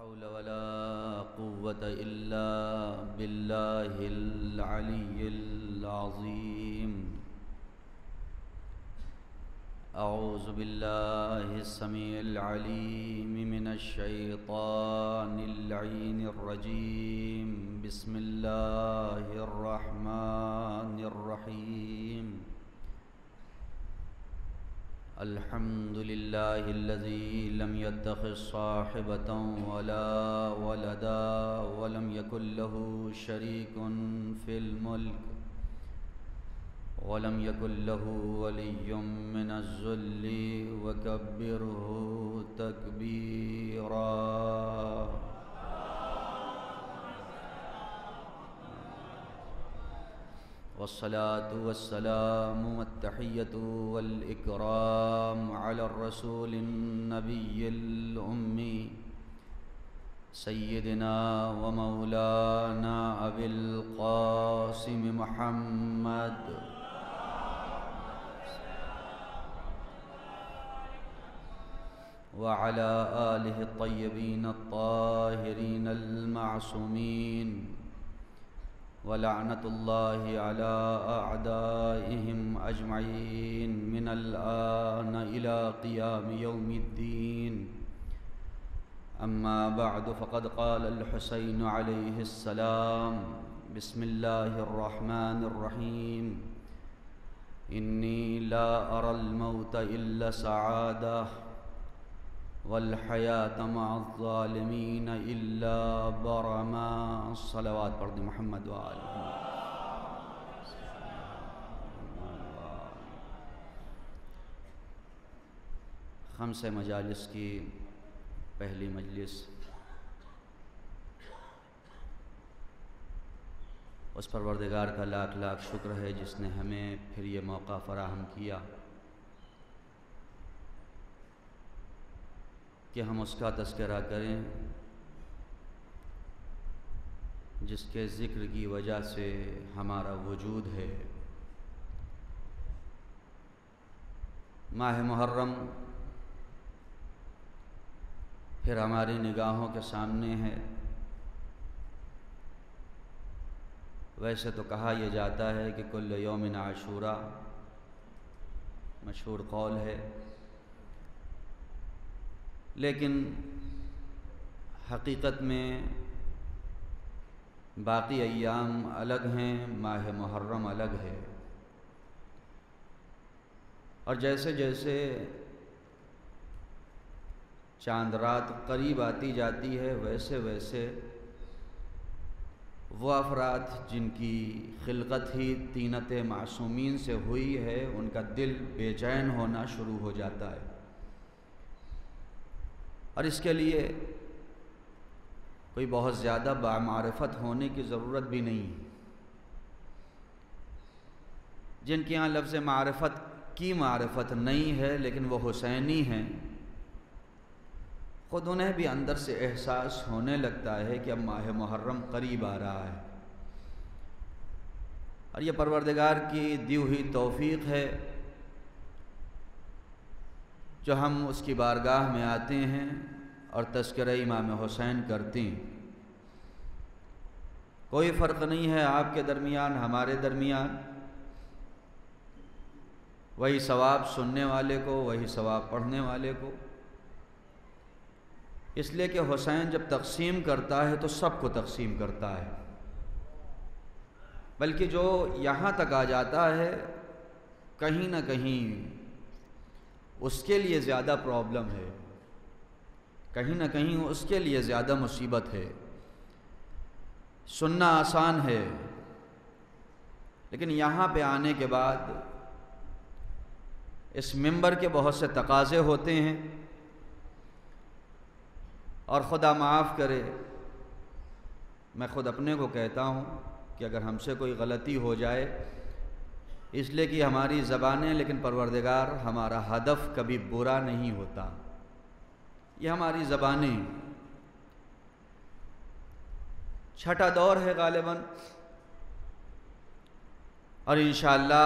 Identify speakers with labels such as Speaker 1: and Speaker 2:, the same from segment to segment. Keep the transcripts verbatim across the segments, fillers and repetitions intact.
Speaker 1: حول ولا قوة إلا بالله العلي العظيم. أعوذ بالله السميع العليم من الشيطان اللعين الرجيم. بسم الله الرحمن الرحيم. الحمد لله الذي لم يتخذ صاحبة ولا ولدا ولم يكن له شريك في الملك ولم يكن له ولي من الذل وكبره تكبيرا. والصلاة والسلام والتحية والإكرام على الرسول النبي الأمي سيدنا ومولانا أبي القاسم محمد وعلى آله الطيبين الطاهرين المعصومين، ولعنة الله على أعدائهم أجمعين من الآن إلى قيام يوم الدين. أما بعد، فقد قال الحسين عليه السلام: بسم الله الرحمن الرحيم. إني لا أرى الموت إلا سعادة والحیات مع الظالمین الا برما. صلوات پڑھ دیں محمد وآلہ. خمس مجالس کی پہلی مجلس، اس پروردگار کا لاکھ لاکھ شکر ہے جس نے ہمیں پھر یہ موقع فراہم کیا کہ ہم اس کا تذکرہ کریں جس کے ذکر کی وجہ سے ہمارا وجود ہے. ماہ محرم پھر ہماری نگاہوں کے سامنے ہے. ویسے تو کہا یہ جاتا ہے کہ کل یوم عاشورہ، مشہور قول ہے، لیکن حقیقت میں باقی ایام الگ ہیں، ماہ محرم الگ ہے. اور جیسے جیسے چاند رات قریب آتی جاتی ہے، ویسے ویسے وہ افراد جن کی خلقت ہی طینت معصومین سے ہوئی ہے، ان کا دل بے چین ہونا شروع ہو جاتا ہے. اور اس کے لیے کوئی بہت زیادہ بامعرفت ہونے کی ضرورت بھی نہیں. جن کے ہاں لفظ معرفت کی معرفت نہیں ہے لیکن وہ حسینی ہیں، خود انہیں بھی اندر سے احساس ہونے لگتا ہے کہ اب ماہ محرم قریب آ رہا ہے. اور یہ پروردگار کی دی ہوئی توفیق ہے جو ہم اس کی بارگاہ میں آتے ہیں اور تذکرہ امام حسین کرتے ہیں. کوئی فرق نہیں ہے آپ کے درمیان ہمارے درمیان، وہی ثواب سننے والے کو، وہی ثواب پڑھنے والے کو. اس لیے کہ حسین جب تقسیم کرتا ہے تو سب کو تقسیم کرتا ہے، بلکہ جو یہاں تک آ جاتا ہے کہیں نہ کہیں اس کے لیے زیادہ پرابلم ہے، کہیں نہ کہیں اس کے لیے زیادہ مصیبت ہے. سننا آسان ہے لیکن یہاں پہ آنے کے بعد اس منبر کے بہت سے تقاضے ہوتے ہیں. اور خدا معاف کرے، میں خود اپنے کو کہتا ہوں کہ اگر ہم سے کوئی غلطی ہو جائے، اس لیے کہ ہماری زبانیں، لیکن پروردگار ہمارا ہدف کبھی برا نہیں ہوتا. یہ ہماری زبانیں چھٹا دور ہے غالباً، اور انشاءاللہ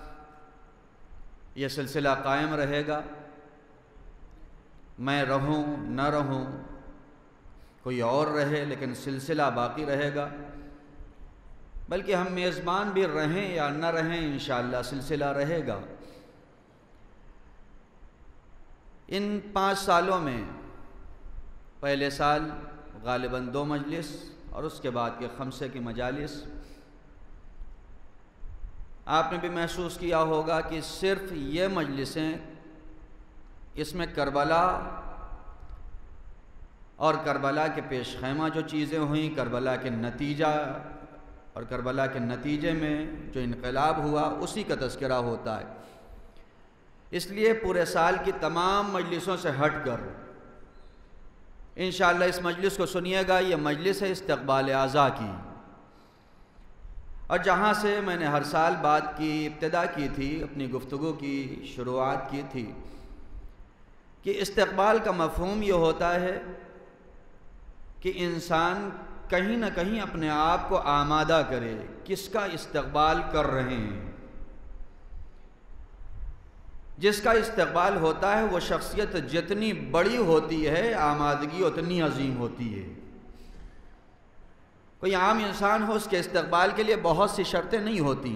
Speaker 1: یہ سلسلہ قائم رہے گا. میں رہوں نہ رہوں کوئی اور رہے لیکن سلسلہ باقی رہے گا، بلکہ ہم میزبان بھی رہیں یا نہ رہیں انشاءاللہ سلسلہ رہے گا۔ ان پانچ سالوں میں پہلے سال غالباً دو مجلس اور اس کے بعد کے خمسے کی مجالس، آپ نے بھی محسوس کیا ہوگا کہ صرف یہ مجلسیں، اس میں کربلا اور کربلا کے پیش خیمہ جو چیزیں ہوئیں، کربلا کے نتیجہ اور کربلا کے نتیجے میں جو انقلاب ہوا اسی کا تذکرہ ہوتا ہے۔ اس لیے پورے سال کی تمام مجلسوں سے ہٹ کر انشاءاللہ اس مجلس کو سنیے گا۔ یہ مجلس ہے استقبال اعزاء کی، اور جہاں سے میں نے ہر سال بات کی ابتدا کی تھی، اپنی گفتگو کی شروعات کی تھی کہ استقبال کا مفہوم یہ ہوتا ہے کہ انسان کہیں نہ کہیں اپنے آپ کو آمادہ کرے، کس کا استقبال کر رہے ہیں۔ جس کا استقبال ہوتا ہے وہ شخصیت جتنی بڑی ہوتی ہے آمادگی اتنی عظیم ہوتی ہے۔ کوئی عام انسان ہو، اس کے استقبال کے لیے بہت سی شرطیں نہیں ہوتی۔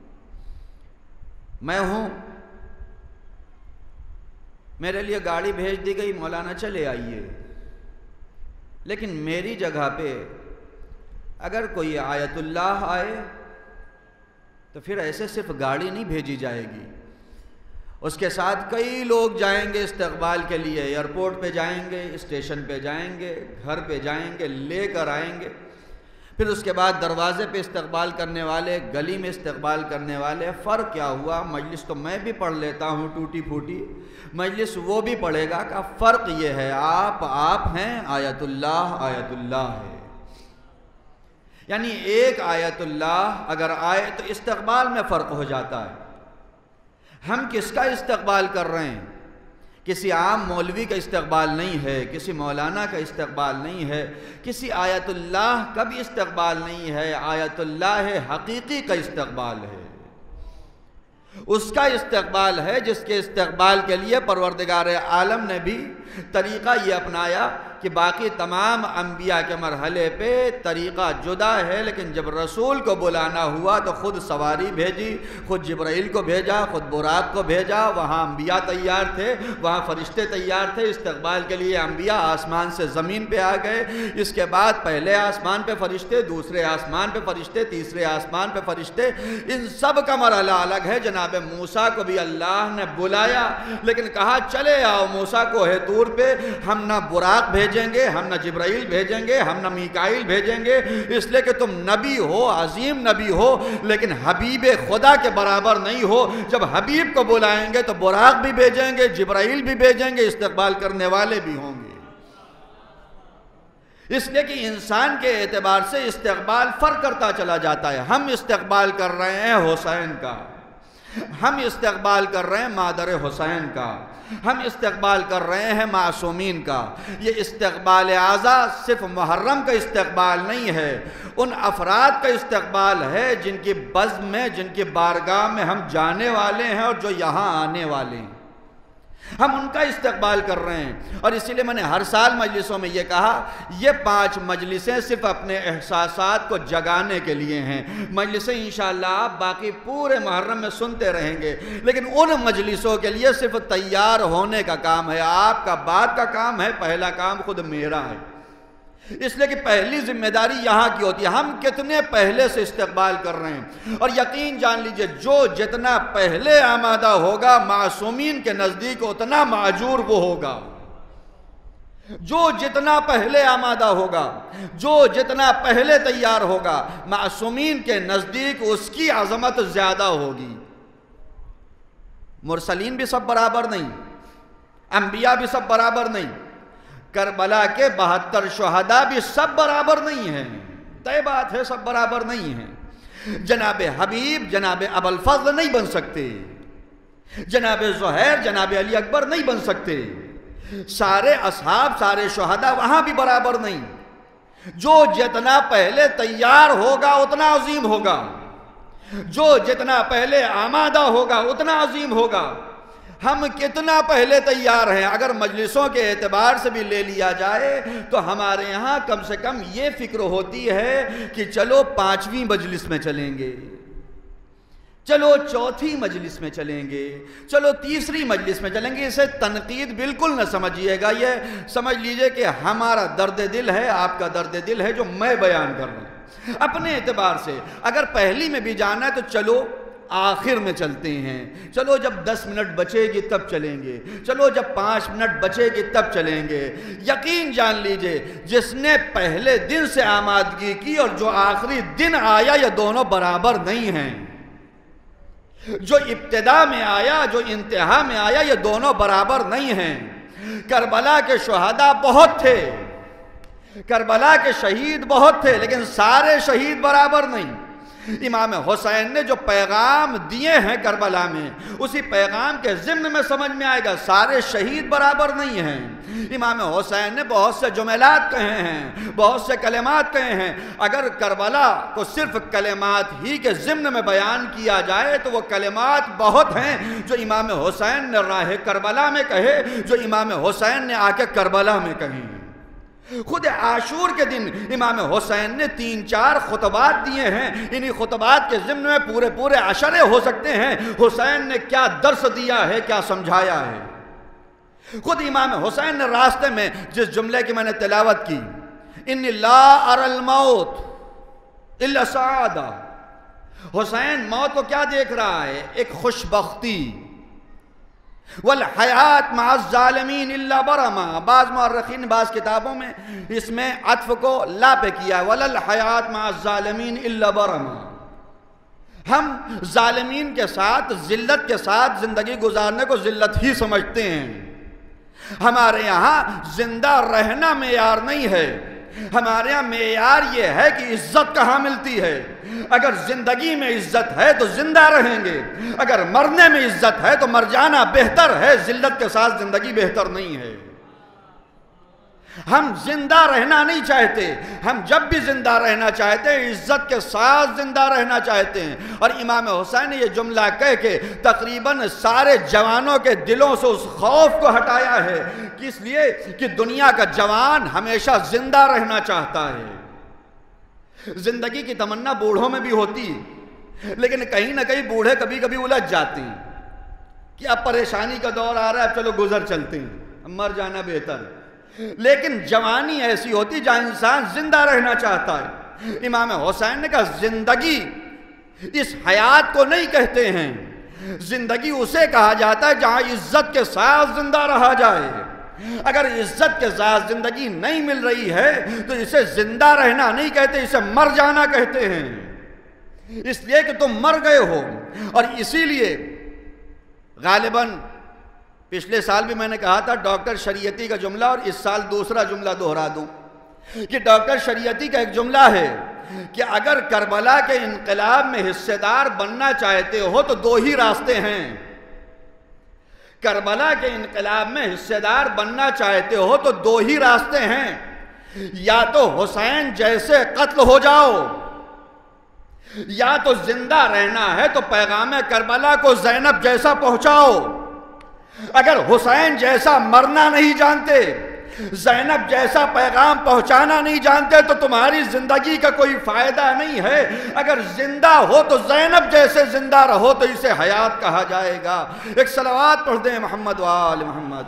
Speaker 1: میں ہوں، میرے لیے گاڑی بھیج دی گئی، مولانا چلے آئیے، لیکن میری جگہ پہ اگر کوئی آیت اللہ آئے تو پھر ایسے صرف گاڑی نہیں بھیجی جائے گی، اس کے ساتھ کئی لوگ جائیں گے استقبال کے لیے، ایئرپورٹ پہ جائیں گے، اسٹیشن پہ جائیں گے، گھر پہ جائیں گے، لے کر آئیں گے، پھر اس کے بعد دروازے پہ استقبال کرنے والے، گلی میں استقبال کرنے والے۔ فرق کیا ہوا؟ مجلس تو میں بھی پڑھ لیتا ہوں ٹوٹی پھوٹی، مجلس وہ بھی پڑھے گا۔ کا فرق یہ ہے آپ آپ ہیں، آیت اللہ آیت اللہ ہے۔ یعنی ایک آیت اللہ اگر آئے تو استقبال میں فرق ہو جاتا ہے۔ ہم کس کا استقبال کر رہے ہیں؟ کسی عام مولوی کا استقبال نہیں ہے، کسی مولانا کا استقبال نہیں ہے، کسی آیت اللہ کا بھی استقبال نہیں ہے، آیت اللہ حقیقی کا استقبال ہے۔ اس کا استقبال ہے جس کے استقبال کے لیے پروردگار عالم نے بھی طریقہ یہ اپنایا کہ باقی تمام انبیاء کے مرحلے پہ طریقہ جدا ہے، لیکن جب رسول کو بلانا ہوا تو خود سواری بھیجی، خود جبرائیل کو بھیجا، خود براق کو بھیجا۔ وہاں انبیاء تیار تھے، وہاں فرشتے تیار تھے استقبال کے لیے۔ انبیاء آسمان سے زمین پہ آ گئے، اس کے بعد پہلے آسمان پہ فرشتے، دوسرے آسمان پہ فرشتے، تیسرے آسمان پہ فرشتے۔ ان سب کا مرحلہ الگ ہے۔ جناب موسیٰ کو بھی اللہ نے بلایا، لیکن کہا چلے آؤ موسیٰ کو ہے طور پہ، ہم نہ براق بھیجیں گے، ہم نہ جبرائیل بھیجیں گے، ہم نہ میکائیل بھیجیں گے، اس لیے کہ تم نبی ہو، عظیم نبی ہو، لیکن حبیب خدا کے برابر نہیں ہو۔ جب حبیب کو بلائیں گے تو براق بھی بھیجیں گے، جبرائیل بھی بھیجیں گے، استقبال کرنے والے بھی ہوں گے۔ اس لیے کہ انسان کے اعتبار سے استقبال فرق کرتا چلا جاتا ہے۔ ہم استقبال کر رہے ہیں حسین کا، ہم استقبال کر رہے ہیں مادر حسین کا، ہم استقبال کر رہے ہیں معصومین کا۔ یہ استقبال اعزاء صرف محرم کا استقبال نہیں ہے، ان افراد کا استقبال ہے جن کی بزم میں، جن کی بارگاہ میں ہم جانے والے ہیں اور جو یہاں آنے والے ہیں، ہم ان کا استقبال کر رہے ہیں۔ اور اسی لیے میں نے ہر سال مجلسوں میں یہ کہا، یہ پانچ مجلسیں صرف اپنے احساسات کو جگانے کے لیے ہیں۔ مجلسیں انشاءاللہ آپ باقی پورے محرم میں سنتے رہیں گے، لیکن ان مجلسوں کے لیے صرف تیار ہونے کا کام ہے، آپ کا بعد کا کام ہے، پہلا کام خود میرا ہے۔ اس لیے کہ پہلی ذمہ داری یہاں کی ہوتی ہے، ہم کتنے پہلے سے استقبال کر رہے ہیں۔ اور یقین جان لیجئے جو جتنا پہلے آمادہ ہوگا معصومین کے نزدیک اتنا معجور وہ ہوگا۔ جو جتنا پہلے آمادہ ہوگا، جو جتنا پہلے تیار ہوگا، معصومین کے نزدیک اس کی عظمت زیادہ ہوگی۔ مرسلین بھی سب برابر نہیں، انبیاء بھی سب برابر نہیں، کربلا کے بہتر شہداء بھی سب برابر نہیں ہیں، طے بات ہے سب برابر نہیں ہیں۔ جناب حبیب جناب ابوالفضل نہیں بن سکتے، جناب زہیر جناب علی اکبر نہیں بن سکتے، سارے اصحاب سارے شہداء وہاں بھی برابر نہیں۔ جو جتنا پہلے تیار ہوگا اتنا عظیم ہوگا، جو جتنا پہلے آمادہ ہوگا اتنا عظیم ہوگا۔ ہم کتنا پہلے تیار ہیں. اگر مجلسوں کے اعتبار سے بھی لے لیا جائے تو ہمارے یہاں کم سے کم یہ فکر ہوتی ہے کہ چلو پانچویں مجلس میں چلیں گے, چلو چوتھی مجلس میں چلیں گے, چلو تیسری مجلس میں چلیں گے. اسے تنقید بالکل نہ سمجھیے گا, یہ سمجھ لیجئے کہ ہمارا درد دل ہے, آپ کا درد دل ہے جو میں بیان کر رہا ہوں اپنے اعتبار سے. اگر پہلی میں بھی جانا ہے تو چلو آخر میں چلتے ہیں, چلو جب دس منٹ بچے گی تب چلیں گے, چلو جب پانچ منٹ بچے گی تب چلیں گے. یقین جان لیجئے جس نے پہلے دن سے آمادگی کی اور جو آخری دن آیا یہ دونوں برابر نہیں ہیں. جو ابتدا میں آیا جو انتہا میں آیا یہ دونوں برابر نہیں ہیں. کربلا کے شہداء بہت تھے, کربلا کے شہید بہت تھے, لیکن سارے شہید برابر نہیں. امام حسین نے جو پیغام دیے ہیں کربلا میں, اسی پیغام کے ضمن میں سمجھ میں آئے گا سارے شہید برابر نہیں ہیں. امام حسین نے بہت سے جملات کہے ہیں, بہت سے کلمات کہے ہیں. اگر کربلا کو صرف کلمات ہی کے ضمن میں بیان کیا جائے تو وہ کلمات بہت ہیں جو امام حسین نے راہ کربلا میں کہے, جو امام حسین نے آ کے کربلا میں کہیں. خود عاشور کے دن امام حسین نے تین چار خطبات دیے ہیں. انہی خطبات کے ضمن میں پورے پورے عشرے ہو سکتے ہیں حسین نے کیا درس دیا ہے, کیا سمجھایا ہے. خود امام حسین نے راستے میں جس جملے کی میں نے تلاوت کی, انی لا اری الموت الا سعادہ, حسین موت کو کیا دیکھ رہا ہے؟ ایک خوشبختی. والحیات مع الظالمین الا برما, بعض مورخین بعض کتابوں میں اس میں عطف کو لا پہ کیا ہے, وللحیات مع الظالمین الا برما. ہم ظالمین کے ساتھ ذلت کے ساتھ زندگی گزارنے کو ذلت ہی سمجھتے ہیں. ہمارے یہاں زندہ رہنا معیار نہیں ہے, ہمارے یہاں معیار یہ ہے کہ عزت کہاں ملتی ہے. اگر زندگی میں عزت ہے تو زندہ رہیں گے, اگر مرنے میں عزت ہے تو مر جانا بہتر ہے, ذلت کے ساتھ زندگی بہتر نہیں ہے. ہم زندہ رہنا نہیں چاہتے, ہم جب بھی زندہ رہنا چاہتے ہیں عزت کے ساتھ زندہ رہنا چاہتے ہیں. اور امام حسین نے یہ جملہ کہہ کے تقریباً سارے جوانوں کے دلوں سے اس خوف کو ہٹایا ہے, کس لیے کہ دنیا کا جوان ہمیشہ زندہ رہنا چاہتا ہے. زندگی کی تمنا بوڑھوں میں بھی ہوتی, لیکن کہیں نہ کہیں بوڑھے کبھی کبھی الجھ جاتے ہیں کہ اب پریشانی کا دور آ رہا ہے, اب چلو گزر چلتے ہیں, اب مر جانا بہتر. لیکن جوانی ایسی ہوتی جہاں انسان زندہ رہنا چاہتا ہے. امام حسین نے کہا زندگی اس حیات کو نہیں کہتے ہیں, زندگی اسے کہا جاتا ہے جہاں عزت کے ساتھ زندہ رہا جائے. اگر عزت کے ساتھ زندگی نہیں مل رہی ہے تو اسے زندہ رہنا نہیں کہتے, اسے مر جانا کہتے ہیں. اس لیے کہ تم مر گئے ہو. اور اسی لیے غالباً پچھلے سال بھی میں نے کہا تھا ڈاکٹر شریعتی کا جملہ, اور اس سال دوسرا جملہ دہرا دوں کہ ڈاکٹر شریعتی کا ایک جملہ ہے کہ اگر کربلا کے انقلاب میں حصے دار بننا چاہتے ہو تو دو ہی راستے ہیں. کربلا کے انقلاب میں حصے دار بننا چاہتے ہو تو دو ہی راستے ہیں, یا تو حسین جیسے قتل ہو جاؤ, یا تو زندہ رہنا ہے تو پیغام کربلا کو زینب جیسا پہنچاؤ. اگر حسین جیسا مرنا نہیں جانتے, زینب جیسا پیغام پہنچانا نہیں جانتے تو تمہاری زندگی کا کوئی فائدہ نہیں ہے. اگر زندہ ہو تو زینب جیسے زندہ رہو تو اسے حیات کہا جائے گا. ایک صلوات پڑھ دیں محمد و آل محمد.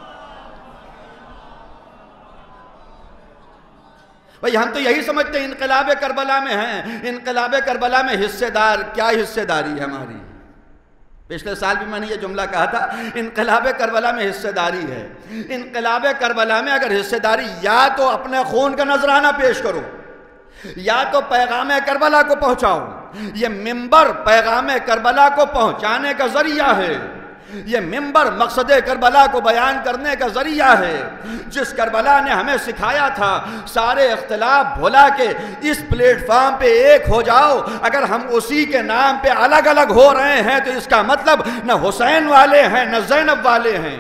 Speaker 1: بھئی ہم تو یہی سمجھتے ہیں انقلاب کربلا میں ہیں, انقلاب کربلا میں حصے دار کیا حصے داری ہے ہماری. پچھلے سال بھی میں نے یہ جملہ کہا تھا, انقلاب کربلا میں حصہ داری ہے. انقلاب کربلا میں اگر حصہ داری یا تو اپنے خون کا نذرانہ پیش کرو, یا تو پیغام کربلا کو پہنچاؤ. یہ منبر پیغام کربلا کو پہنچانے کا ذریعہ ہے, یہ منبر مقصد کربلا کو بیان کرنے کا ذریعہ ہے. جس کربلا نے ہمیں سکھایا تھا سارے اختلاف بھلا کے اس پلیٹ فارم پہ ایک ہو جاؤ, اگر ہم اسی کے نام پہ الگ الگ ہو رہے ہیں تو اس کا مطلب نہ حسین والے ہیں نہ زینب والے ہیں.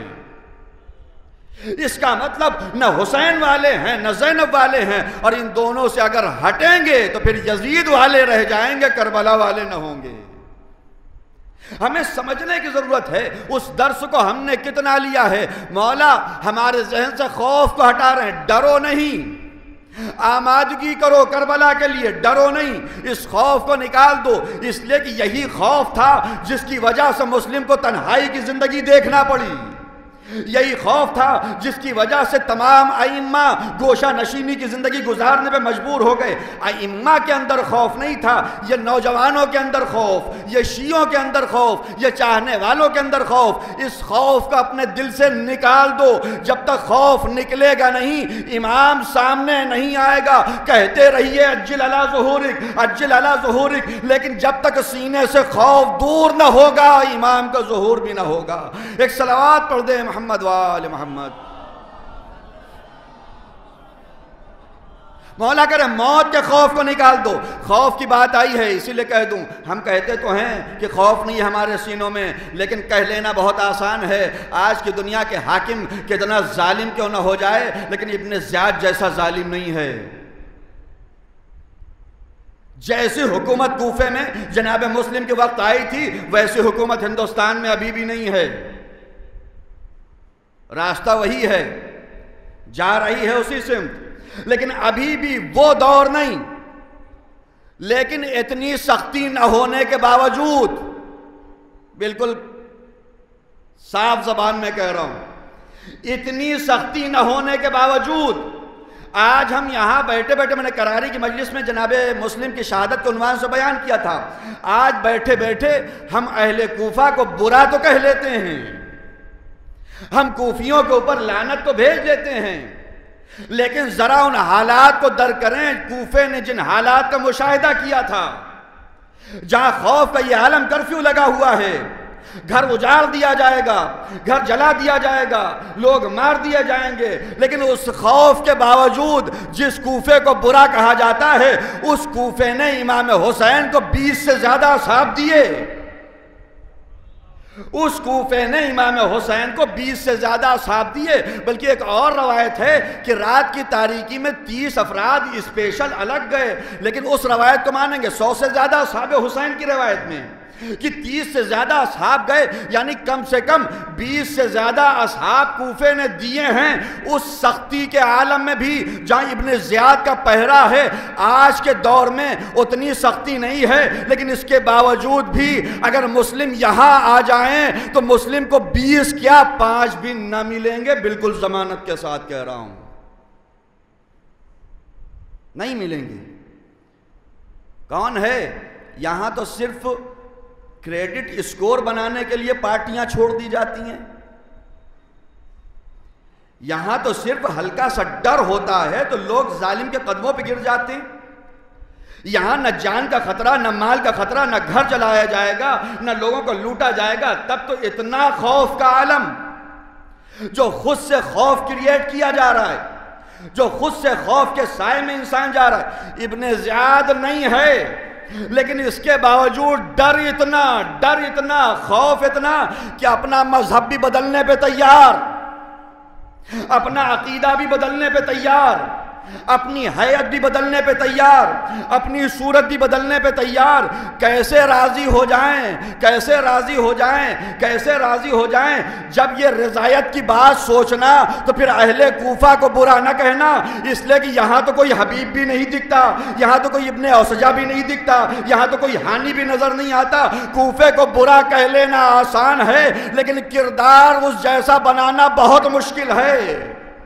Speaker 1: اس کا مطلب نہ حسین والے ہیں نہ زینب والے ہیں, اور ان دونوں سے اگر ہٹیں گے تو پھر یزید والے رہ جائیں گے, کربلا والے نہ ہوں گے. ہمیں سمجھنے کی ضرورت ہے اس درس کو ہم نے کتنا لیا ہے۔ مولا ہمارے ذہن سے خوف کو ہٹا رہے ہیں، ڈرو نہیں، آمادگی کرو کربلا کے لیے، ڈرو نہیں، اس خوف کو نکال دو، اس لیے کہ یہی خوف تھا جس کی وجہ سے مسلم کو تنہائی کی زندگی دیکھنا پڑی، یہی خوف تھا جس کی وجہ سے تمام ائمہ گوشہ نشینی کی زندگی گزارنے پہ مجبور ہو گئے۔ ائمہ کے اندر خوف نہیں تھا، یہ نوجوانوں کے اندر خوف، یہ شیعوں کے اندر خوف، یہ چاہنے والوں کے اندر خوف، اس خوف کو اپنے دل سے نکال دو۔ جب تک خوف نکلے گا نہیں، امام سامنے نہیں آئے گا، کہتے رہیے عجل علی ظہورک عجل علی ظہورک، لیکن جب تک سینے سے خوف دور نہ ہوگا امام کا ظہور بھی نہ ہوگا۔ ایک صلوات پڑھ دیں محمد وآل محمد۔ مولا کرے موت کے خوف کو نکال دو۔ خوف کی بات آئی ہے اسی لیے کہہ دوں، ہم کہتے تو ہیں کہ خوف نہیں ہے ہمارے سینوں میں، لیکن کہہ لینا بہت آسان ہے۔ آج کی دنیا کے حاکم کتنا ظالم کیوں نہ ہو جائے، لیکن ابن زیاد جیسا ظالم نہیں ہے۔ جیسی حکومت کوفے میں جناب مسلم کے وقت آئی تھی، ویسی حکومت ہندوستان میں ابھی بھی نہیں ہے۔ راستہ وہی ہے، جا رہی ہے اسی سمت، لیکن ابھی بھی وہ دور نہیں۔ لیکن اتنی سختی نہ ہونے کے باوجود، بالکل صاف زبان میں کہہ رہا ہوں، اتنی سختی نہ ہونے کے باوجود آج ہم یہاں بیٹھے بیٹھے، میں نے کراری کی مجلس میں جناب مسلم کی شہادت کے عنوان سے بیان کیا تھا، آج بیٹھے بیٹھے ہم اہل کوفہ کو برا تو کہہ لیتے ہیں، ہم کوفیوں کے اوپر لعنت تو بھیج دیتے ہیں، لیکن ذرا ان حالات کو در کریں۔ کوفے نے جن حالات کا مشاہدہ کیا تھا، جہاں خوف کا یہ عالم کرفیو لگا ہوا ہے، گھر اجاڑ دیا جائے گا، گھر جلا دیا جائے گا، لوگ مار دیے جائیں گے، لیکن اس خوف کے باوجود جس کوفے کو برا کہا جاتا ہے، اس کوفے نے امام حسین کو بیس سے زیادہ اصحاب دیے، اس کوفے نے امام حسین کو بیس سے زیادہ اصحاب دیے۔ بلکہ ایک اور روایت ہے کہ رات کی تاریکی میں تیس افراد اسپیشل الگ گئے، لیکن اس روایت کو مانیں گے سو سے زیادہ اصحاب حسین کی روایت میں کہ تیس سے زیادہ اصحاب گئے، یعنی کم سے کم بیس سے زیادہ اصحاب کوفے نے دیے ہیں۔ اس سختی کے عالم میں بھی جہاں ابن زیاد کا پہرا ہے، آج کے دور میں اتنی سختی نہیں ہے، لیکن اس کے باوجود بھی اگر مسلم یہاں آ جائیں تو مسلم کو بیس کیا پانچ بھی نہ ملیں گے، بالکل ضمانت کے ساتھ کہہ رہا ہوں، نہیں ملیں گے۔ کون ہے؟ یہاں تو صرف کریڈٹ اسکور بنانے کے لیے پارٹیاں چھوڑ دی جاتی ہیں، یہاں تو صرف ہلکا سا ڈر ہوتا ہے تو لوگ ظالم کے قدموں پہ گر جاتے ہیں۔ یہاں نہ جان کا خطرہ، نہ مال کا خطرہ، نہ گھر جلایا جائے گا، نہ لوگوں کو لوٹا جائے گا، تب تو اتنا خوف کا عالم جو خود سے خوف کریٹ کیا جا رہا ہے، جو خود سے خوف کے سائے میں انسان جا رہا ہے، ابن زیاد نہیں ہے، لیکن اس کے باوجود ڈر اتنا ڈر اتنا خوف اتنا کہ اپنا مذہب بھی بدلنے پہ تیار، اپنا عقیدہ بھی بدلنے پہ تیار، اپنی حیت بھی بدلنے پہ تیار، اپنی صورت بھی بدلنے پہ تیار۔ کیسے راضی ہو جائیں کیسے راضی ہو جائیں کیسے راضی ہو جائیں جب یہ رضایت کی بات سوچنا تو پھر اہل کوفہ کو برا نہ کہنا، اس لیے کہ یہاں تو کوئی حبیب بھی نہیں دکھتا، یہاں تو کوئی ابن اوسجہ بھی نہیں دکھتا، یہاں تو کوئی ہانی بھی نظر نہیں آتا۔ کوفے کو برا کہہ لینا آسان ہے، لیکن کردار اس جیسا بنانا بہت مشکل ہے۔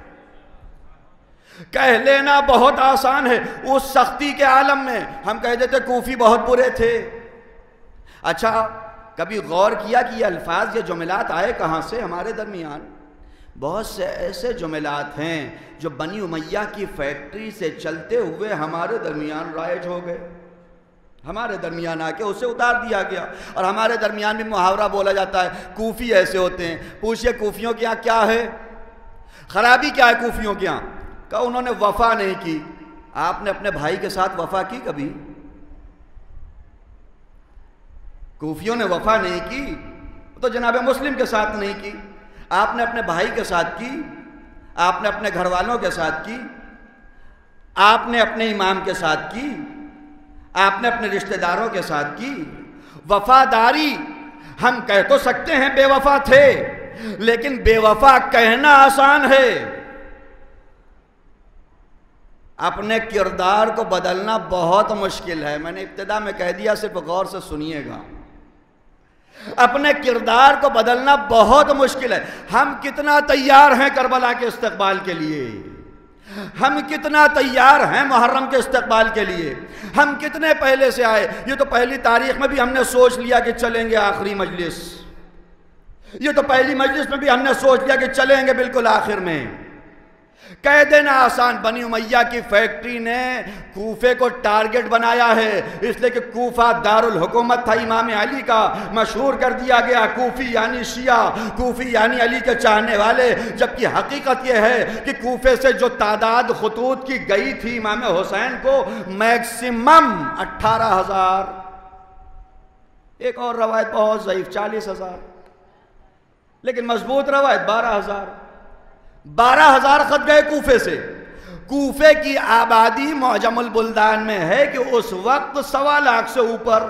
Speaker 1: کہہ لینا بہت آسان ہے۔ اس سختی کے عالم میں ہم کہہ دیتے کوفی بہت برے تھے۔ اچھا کبھی غور کیا کہ یہ الفاظ، یہ جملات آئے کہاں سے ہمارے درمیان؟ بہت سے ایسے جملات ہیں جو بنی امیہ کی فیکٹری سے چلتے ہوئے ہمارے درمیان رائج ہو گئے، ہمارے درمیان آ کے اسے اتار دیا گیا، اور ہمارے درمیان بھی محاورہ بولا جاتا ہے کوفی ایسے ہوتے ہیں۔ پوچھئے کوفیوں کے یہاں کیا ہے خرابی، کیا ہے کوفیوں کے یہاں؟ کہ انہوں نے وفا نہیں کی۔ آپ نے اپنے بھائی کے ساتھ وفا کی کبھی؟ کوفیوں نے وفا نہیں کی تو جناب مسلم کے ساتھ نہیں کی، آپ نے اپنے بھائی کے ساتھ کی، آپ نے اپنے گھر والوں کے ساتھ کی، آپ نے اپنے امام کے ساتھ کی، آپ نے اپنے رشتہ داروں کے ساتھ کی۔ وفاداری ہم کہہ تو سکتے ہیں بے وفا تھے، لیکن بے وفا کہنا آسان ہے، اپنے کردار کو بدلنا بہت مشکل ہے۔ میں نے ابتدا میں کہہ دیا، صرف غور سے سنیے گا، اپنے کردار کو بدلنا بہت مشکل ہے۔ ہم کتنا تیار ہیں کربلا کے استقبال کے لیے، ہم کتنا تیار ہیں محرم کے استقبال کے لیے، ہم کتنے پہلے سے آئے۔ یہ تو پہلی تاریخ میں بھی ہم نے سوچ لیا کہ چلیں گے آخری مجلس، یہ تو پہلی مجلس میں بھی ہم نے سوچ لیا کہ چلیں گے بالکل آخر میں۔ کہہ دینا آسان، بنی امیہ کی فیکٹری نے کوفے کو ٹارگٹ بنایا ہے، اس لیے کہ کوفہ دارالحکومت تھا امام علی کا، مشہور کر دیا گیا کوفی یعنی شیعہ، کوفی یعنی علی کے چاہنے والے، جبکہ حقیقت یہ ہے کہ کوفے سے جو تعداد خطوط کی گئی تھی امام حسین کو میکسیمم اٹھارہ ہزار، ایک اور روایت بہت ضعیف چالیس ہزار، لیکن مضبوط روایت بارہ ہزار، بارہ ہزار خط گئے کوفے سے۔ کوفے کی آبادی معجم البلدان میں ہے کہ اس وقت سوا لاکھ سے اوپر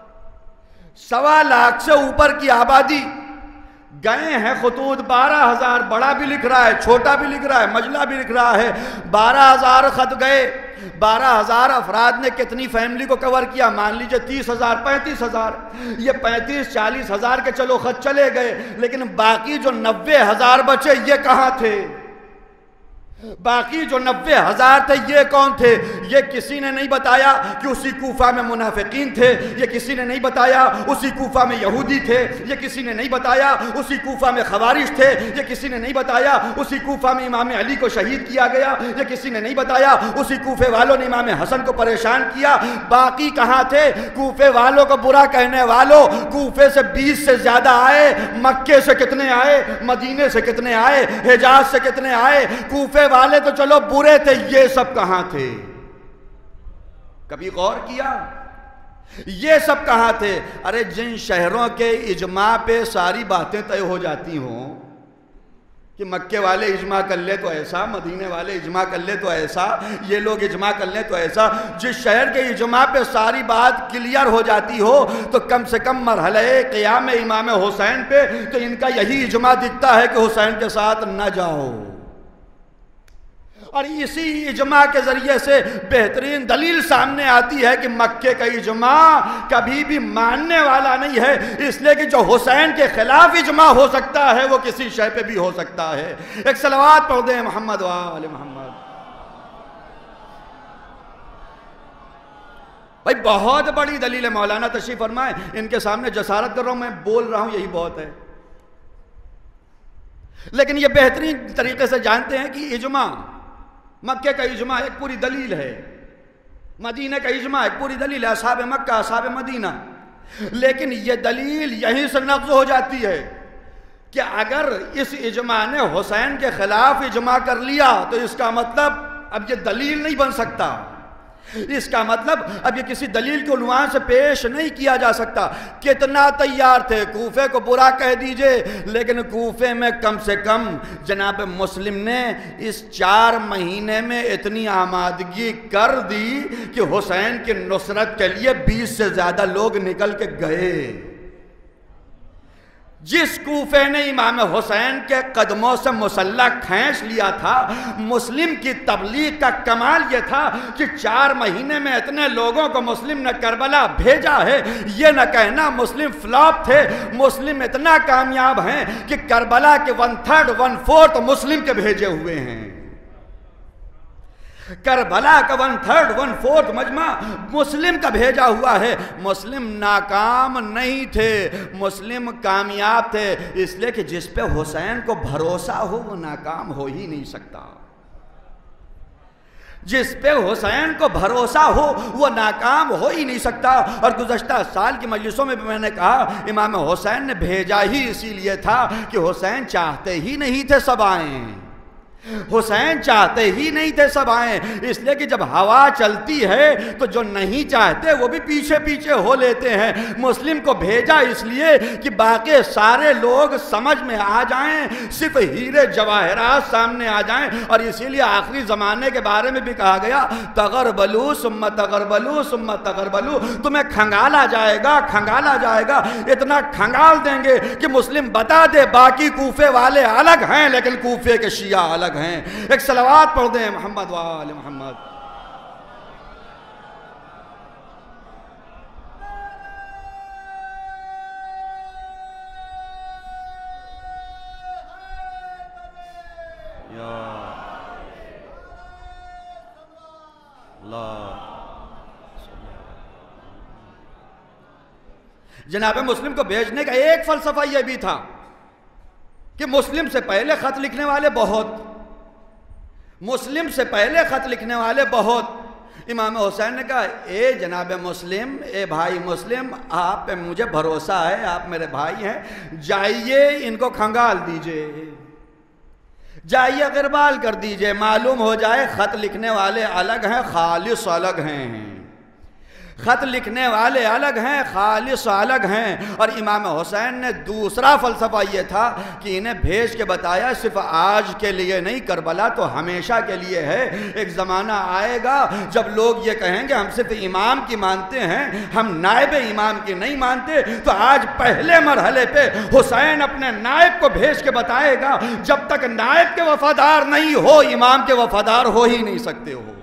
Speaker 1: سوا لاکھ سے اوپر کی آبادی گئے ہیں خطوط بارہ ہزار، بڑا بھی لکھ رہا ہے، چھوٹا بھی لکھ رہا ہے، مجلہ بھی لکھ رہا ہے، بارہ ہزار خط گئے۔ بارہ ہزار افراد نے کتنی فیملی کو کور کیا؟ مان لیجئے تیس ہزار پینتیس ہزار، یہ پینتیس چالیس ہزار کے چلو خط چلے گئے، لیکن باقی جو نوے ہزار بچے یہ کہاں تھے؟ باقی جو نوے ہزار تھے یہ کون تھے؟ یہ کسی نے نہیں بتایا کہ اسی کوفہ میں منافقین تھے، یہ کسی نے نہیں بتایا اسی کوفہ میں یہودی تھے، یہ کسی نے نہیں بتایا اسی کوفہ میں خوارج تھے، یہ کسی نے نہیں بتایا اسی کوفہ میں امام علی کو شہید کیا گیا، یہ کسی نے نہیں بتایا اسی کوفے والوں نے امام حسن کو پریشان کیا۔ باقی کہاں تھے؟ کوفے والوں کو برا کہنے والوں کوفے سے بیس سے زیادہ آئے، مکے سے کتنے آئے، مدینے سے کتنے آئے، حجاز سے کتنے آئے، کوفے والے تو چلو برے تھے، یہ سب کہاں تھے؟ کبھی غور کیا یہ سب کہاں تھے؟ ارے جن شہروں کے اجماع پہ ساری باتیں طے ہو جاتی ہوں کہ مکے والے اجماع کر لے تو ایسا، مدینے والے اجماع کر لے تو ایسا، یہ لوگ اجماع کر لے تو ایسا، جس شہر کے اجماع پہ ساری بات کلیئر ہو جاتی ہو تو کم سے کم مرحلہ قیام امام حسین پہ تو ان کا یہی اجماع دکھتا ہے کہ حسین کے ساتھ نہ جاؤ۔ اور اسی اجماع کے ذریعے سے بہترین دلیل سامنے آتی ہے کہ مکے کا اجماع کبھی بھی ماننے والا نہیں ہے، اس لیے کہ جو حسین کے خلاف اجماع ہو سکتا ہے وہ کسی شے پہ بھی ہو سکتا ہے۔ ایک صلوات پڑھ دیں محمد و آل محمد۔ بھائی بہت بڑی دلیل ہے، مولانا تشریف فرمائیں، ان کے سامنے جسارت کر رہا ہوں، میں بول رہا ہوں یہی بہت ہے، لیکن یہ بہترین طریقے سے جانتے ہیں کہ اجماع، مکے کا اجماع ایک پوری دلیل ہے، مدینہ کا اجماع ایک پوری دلیل ہے، اصحاب مکہ اصحاب مدینہ، لیکن یہ دلیل یہیں سے نقض ہو جاتی ہے کہ اگر اس اجماع نے حسین کے خلاف اجماع کر لیا تو اس کا مطلب اب یہ دلیل نہیں بن سکتا، اس کا مطلب اب یہ کسی دلیل کے عنوان سے پیش نہیں کیا جا سکتا۔ کتنا تیار تھے، کوفے کو برا کہہ دیجئے، لیکن کوفے میں کم سے کم جناب مسلم نے اس چار مہینے میں اتنی آمادگی کر دی کہ حسین کی نصرت کے لیے بیس سے زیادہ لوگ نکل کے گئے۔ جس کوفے نے امام حسین کے قدموں سے مسلح کھینچ لیا تھا، مسلم کی تبلیغ کا کمال یہ تھا کہ چار مہینے میں اتنے لوگوں کو مسلم نے کربلا بھیجا ہے، یہ نہ کہنا مسلم فلاپ تھے، مسلم اتنا کامیاب ہیں کہ کربلا کے one third one fourth Muslim کے بھیجے ہوئے ہیں، کربلا کا ون تھرڈ ون فورتھ مجمع مسلم کا بھیجا ہوا ہے۔ مسلم ناکام نہیں تھے، مسلم کامیاب تھے، اس لیے کہ جس پہ حسین کو بھروسہ ہو وہ ناکام ہو ہی نہیں سکتا، جس پہ حسین کو بھروسہ ہو وہ ناکام ہو ہی نہیں سکتا۔ اور گزشتہ سال کی مجلسوں میں بھی میں نے کہا امام حسین نے بھیجا ہی اسی لیے تھا کہ حسین چاہتے ہی نہیں تھے سب آئیں، حسین چاہتے ہی نہیں تھے سب آئیں، اس لیے کہ جب ہوا چلتی ہے تو جو نہیں چاہتے وہ بھی پیچھے پیچھے ہو لیتے ہیں۔ مسلم کو بھیجا اس لیے کہ باقی سارے لوگ سمجھ میں آ جائیں، صرف ہیرے جواہرات سامنے آ جائیں، اور اسی لیے آخری زمانے کے بارے میں بھی کہا گیا تغربلو ثم تغربلو ثم تغربلو، تمہیں کھنگالا جائے گا کھنگالا جائے گا، اتنا کھنگال دیں گے کہ مسلم بتا دے باقی کوفے والے الگ ہیں لیکن کوفے کے شیعہ الگ ہیں۔ ایک صلوات پڑھ دیں محمد وآل محمد۔ یا اللہ۔ جناب مسلم کو بھیجنے کا ایک فلسفہ یہ بھی تھا کہ مسلم سے پہلے خط لکھنے والے بہت مسلم سے پہلے خط لکھنے والے بہت امام حسین نے کہا اے جناب مسلم، اے بھائی مسلم، آپ پہ مجھے بھروسہ ہے، آپ میرے بھائی ہیں، جائیے ان کو کھنگال دیجئے، جائیے غربال کر دیجئے، معلوم ہو جائے خط لکھنے والے الگ ہیں خالص الگ ہیں، خط لکھنے والے الگ ہیں خالص الگ ہیں۔ اور امام حسین نے دوسرا فلسفہ یہ تھا کہ انہیں بھیج کے بتایا صرف آج کے لیے نہیں، کربلا تو ہمیشہ کے لیے ہے، ایک زمانہ آئے گا جب لوگ یہ کہیں گے ہم صرف امام کی مانتے ہیں، ہم نائب امام کی نہیں مانتے، تو آج پہلے مرحلے پہ حسین اپنے نائب کو بھیج کے بتائے گا جب تک نائب کے وفادار نہیں ہو امام کے وفادار ہو ہی نہیں سکتے ہو،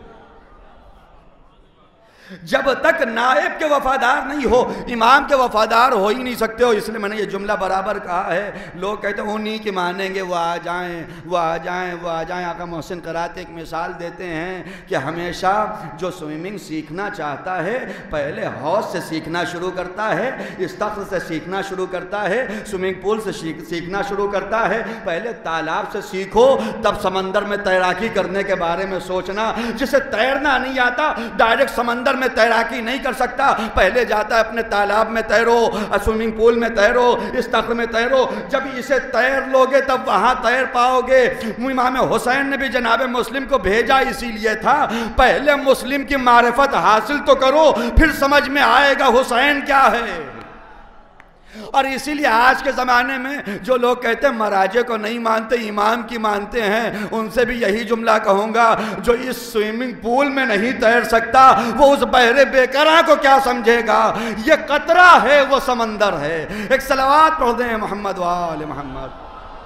Speaker 1: جب تک نائب کے وفادار نہیں ہو امام کے وفادار ہو ہی نہیں سکتے ہو۔ اس لیے میں نے یہ جملہ برابر کہا ہے، لوگ کہتے ہیں انہی کی مانیں گے، وہ آ جائیں وہ آ جائیں وہ آ جائیں آقا محسن قرات ایک مثال دیتے ہیں کہ ہمیشہ جو سوئمنگ سیکھنا چاہتا ہے پہلے حوض سے سیکھنا شروع کرتا ہے، استخر سے سیکھنا شروع کرتا ہے، سوئمنگ پول سے سیکھنا شروع کرتا ہے، پہلے تالاب سے سیکھو تب سمندر میں تیراکی کرنے کے بارے میں سوچنا۔ جسے تیرنا نہیں آتا ڈائریکٹ سمندر میں تیراکی نہیں کر سکتا، پہلے جاتا ہے اپنے تالاب میں تیرو، سوئمنگ پول میں تیرو، استخر میں تیرو، جب اسے تیر لوگے تب وہاں تیر پاؤ گے۔ امام حسین نے بھی جناب مسلم کو بھیجا اسی لیے تھا پہلے مسلم کی معرفت حاصل تو کرو پھر سمجھ میں آئے گا حسین کیا ہے۔ اور اسی لیے آج کے زمانے میں جو لوگ کہتے ہیں مراجع کو نہیں مانتے امام کی مانتے ہیں، ان سے بھی یہی جملہ کہوں گا جو اس سوئمنگ پول میں نہیں تیر سکتا وہ اس بحر بیکراں کو کیا سمجھے گا؟ یہ قطرہ ہے وہ سمندر ہے۔ ایک صلوات پڑھ دیں محمد وآل محمد۔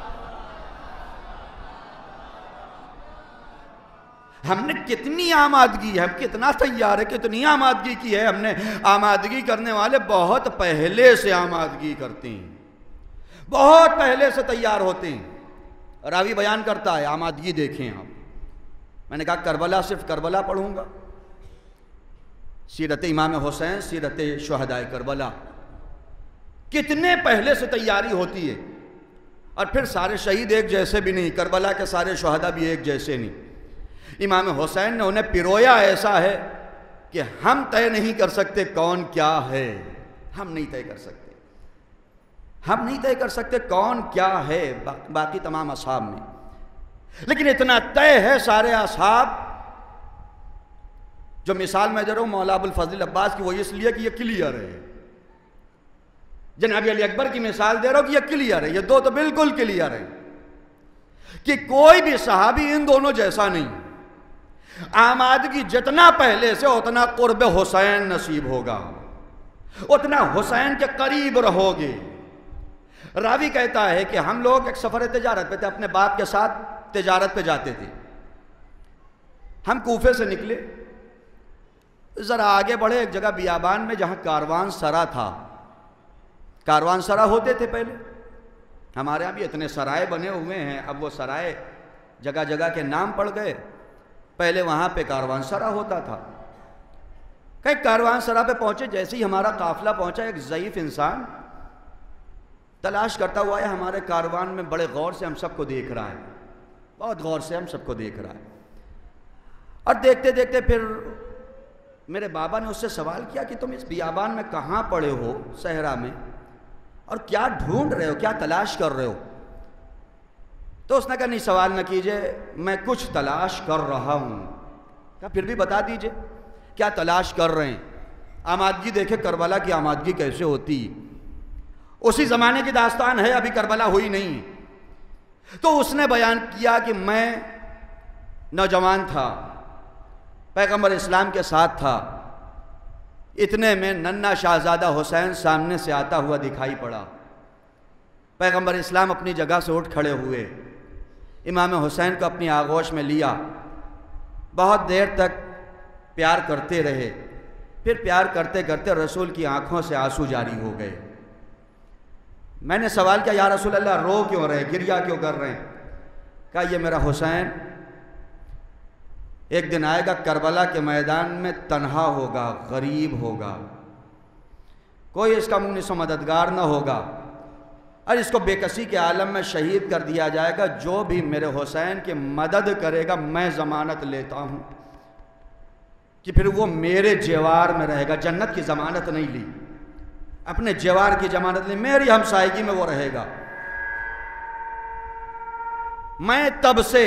Speaker 1: ہم نے کتنی آمادگی ہے، کتنا تیار ہے، کتنی آمادگی کی ہے ہم نے۔ آمادگی کرنے والے بہت پہلے سے آمادگی کرتے ہیں، بہت پہلے سے تیار ہوتے ہیں۔ راوی بیان کرتا ہے آمادگی دیکھیں آپ، میں نے کہا کربلا صرف کربلا پڑھوں گا، سیرت امام حسین، سیرت شہدائے کربلا، کتنے پہلے سے تیاری ہوتی ہے۔ اور پھر سارے شہید ایک جیسے بھی نہیں، کربلا کے سارے شہداء بھی ایک جیسے نہیں۔ امام حسین نے انہیں پرویا ایسا ہے کہ ہم طے نہیں کر سکتے کون کیا ہے، ہم نہیں طے کر سکتے ہم نہیں طے کر سکتے کون کیا ہے باقی تمام اصحاب میں، لیکن اتنا طے ہے سارے اصحاب۔ جو مثال میں دے رہا ہوں مولا ابو الفضل عباس کی، وہ اس لیے کہ یہ کلیئر ہے۔ جناب علی اکبر کی مثال دے رہا ہوں کہ یہ کلیئر ہے، یہ دو تو بالکل کلیئر ہے کہ کوئی بھی صحابی ان دونوں جیسا نہیں۔ آمادگی جتنا پہلے سے اتنا قرب حسین نصیب ہوگا، اتنا حسین کے قریب رہو گے۔ راوی کہتا ہے کہ ہم لوگ ایک سفر تجارت پہ تھے، اپنے باپ کے ساتھ تجارت پہ جاتے تھے۔ ہم کوفے سے نکلے، ذرا آگے بڑھے ایک جگہ بیابان میں جہاں کاروان سرا تھا، کاروان سرا ہوتے تھے پہلے، ہمارے یہاں بھی اتنے سرائے بنے ہوئے ہیں، اب وہ سرائے جگہ جگہ کے نام پڑ گئے، پہلے وہاں پہ کاروان سرا ہوتا تھا۔ کہ کاروان سرا پہ پہنچے، جیسے ہی ہمارا قافلہ پہنچا ایک ضعیف انسان تلاش کرتا ہوا ہے ہمارے کاروان میں، بڑے غور سے ہم سب کو دیکھ رہا ہے، بہت غور سے ہم سب کو دیکھ رہا ہے۔ اور دیکھتے دیکھتے پھر میرے بابا نے اس سے سوال کیا کہ تم اس بیابان میں کہاں پڑے ہو صحرا میں، اور کیا ڈھونڈ رہے ہو، کیا تلاش کر رہے ہو؟ تو اس نے کہا نہیں سوال نہ کیجئے، میں کچھ تلاش کر رہا ہوں۔ کہا پھر بھی بتا دیجئے کیا تلاش کر رہے ہیں؟ آمادگی دیکھے کربلا کی آمادگی کیسے ہوتی، اسی زمانے کی داستان ہے، ابھی کربلا ہوئی نہیں۔ تو اس نے بیان کیا کہ میں نوجوان تھا، پیغمبر اسلام کے ساتھ تھا، اتنے میں ننھا شہزادہ حسین سامنے سے آتا ہوا دکھائی پڑا۔ پیغمبر اسلام اپنی جگہ سے اٹھ کھڑے ہوئے، امام حسین کو اپنی آغوش میں لیا، بہت دیر تک پیار کرتے رہے۔ پھر پیار کرتے کرتے رسول کی آنکھوں سے آنسو جاری ہو گئے۔ میں نے سوال کیا یا رسول اللہ رو کیوں رہے، گریہ کیوں کر رہے ہیں؟ کہا یہ میرا حسین ایک دن آئے گا کربلا کے میدان میں، تنہا ہوگا، غریب ہوگا، کوئی اس کا مونس و مددگار نہ ہوگا، اور اس کو بے کسی کے عالم میں شہید کر دیا جائے گا۔ جو بھی میرے حسین کی مدد کرے گا میں ضمانت لیتا ہوں کہ پھر وہ میرے جیوار میں رہے گا۔ جنت کی ضمانت نہیں لی، اپنے جیوار کی ضمانت لی، میری ہمسائیگی میں وہ رہے گا۔ میں تب سے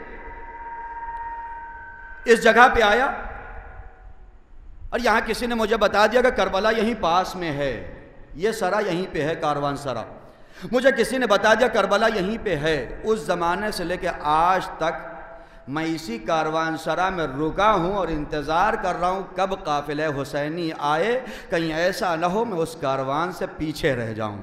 Speaker 1: اس جگہ پہ آیا، اور یہاں کسی نے مجھے بتا دیا کہ کربلا یہیں پاس میں ہے، یہ سرا یہیں پہ ہے، کاروان سرا۔ مجھے کسی نے بتا دیا کربلا یہیں پہ ہے۔ اس زمانے سے لے کے آج تک میں اسی کاروان سرا میں رکا ہوں اور انتظار کر رہا ہوں کب قافلہ حسینی آئے، کہیں ایسا نہ ہو میں اس کاروان سے پیچھے رہ جاؤں۔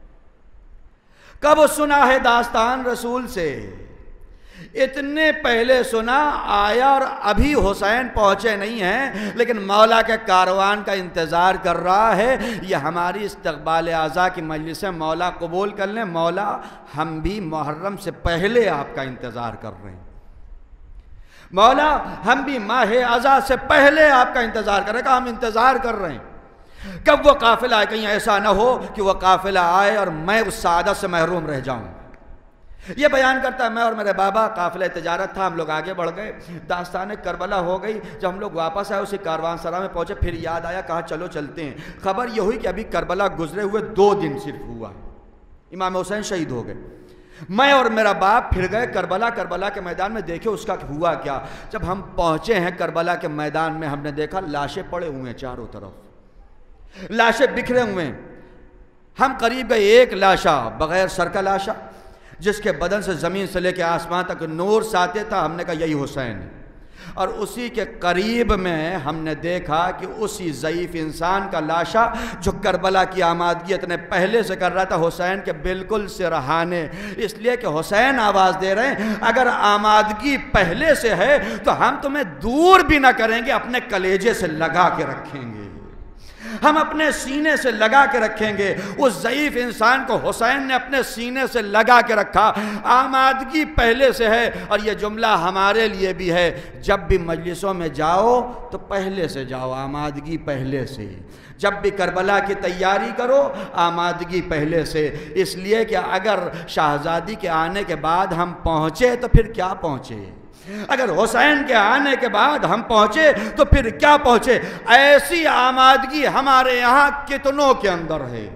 Speaker 1: کب سنا ہے داستان رسول سے، اتنے پہلے سنا، آیا اور ابھی حسین پہنچے نہیں ہیں، لیکن مولا کے کاروان کا انتظار کر رہا ہے۔ یہ ہماری استقبال اعزاء کی مجلس ہے، مولا قبول کر لیں۔ مولا ہم بھی محرم سے پہلے آپ کا انتظار کر رہے ہیں، مولا ہم بھی ماہ اذا سے پہلے آپ کا انتظار کر رہے ہیں، کہ ہم انتظار کر رہے ہیں کب وہ قافلہ آئے، کہیں ایسا نہ ہو کہ وہ قافلہ آئے اور میں اس سعادت سے محروم رہ جاؤں۔ یہ بیان کرتا ہے میں اور میرے بابا قافلہ تجارت تھا، ہم لوگ آگے بڑھ گئے، داستان کربلا ہو گئی۔ جب ہم لوگ واپس آئے اسی کاروان سرا میں پہنچے، پھر یاد آیا، کہا چلو چلتے ہیں۔ خبر یہ ہوئی کہ ابھی کربلا گزرے ہوئے دو دن صرف ہوا، امام حسین شہید ہو گئے۔ میں اور میرا باپ پھر گئے کربلا، کربلا کے میدان میں دیکھے اس کا ہوا کیا۔ جب ہم پہنچے ہیں کربلا کے میدان میں، ہم نے دیکھا لاشیں پڑے ہوئے ہیں چاروں طرف، لاشیں بکھرے ہوئے ہیں۔ ہم قریب گئے، ایک لاشا بغیر سر کا لاشا، جس کے بدن سے زمین سے لے کے آسمان تک نور ساتے تھا۔ ہم نے کہا یہی حسین ہے۔ اور اسی کے قریب میں ہم نے دیکھا کہ اسی ضعیف انسان کا لاشا جو کربلا کی آمادگی اتنے پہلے سے کر رہا تھا، حسین کے بالکل سرہانے، اس لیے کہ حسین آواز دے رہے ہیں اگر آمادگی پہلے سے ہے تو ہم تمہیں دور بھی نہ کریں گے، اپنے کلیجے سے لگا کے رکھیں گے، ہم اپنے سینے سے لگا کے رکھیں گے۔ اس ضعیف انسان کو حسین نے اپنے سینے سے لگا کے رکھا، آمادگی پہلے سے ہے۔ اور یہ جملہ ہمارے لیے بھی ہے، جب بھی مجلسوں میں جاؤ تو پہلے سے جاؤ، آمادگی پہلے سے۔ جب بھی کربلا کی تیاری کرو، آمادگی پہلے سے، اس لیے کہ اگر شہزادی کے آنے کے بعد ہم پہنچے تو پھر کیا پہنچے، اگر حسین کے آنے کے بعد ہم پہنچے تو پھر کیا پہنچے۔ ایسی آمادگی ہمارے یہاں کتنوں کے اندر ہے،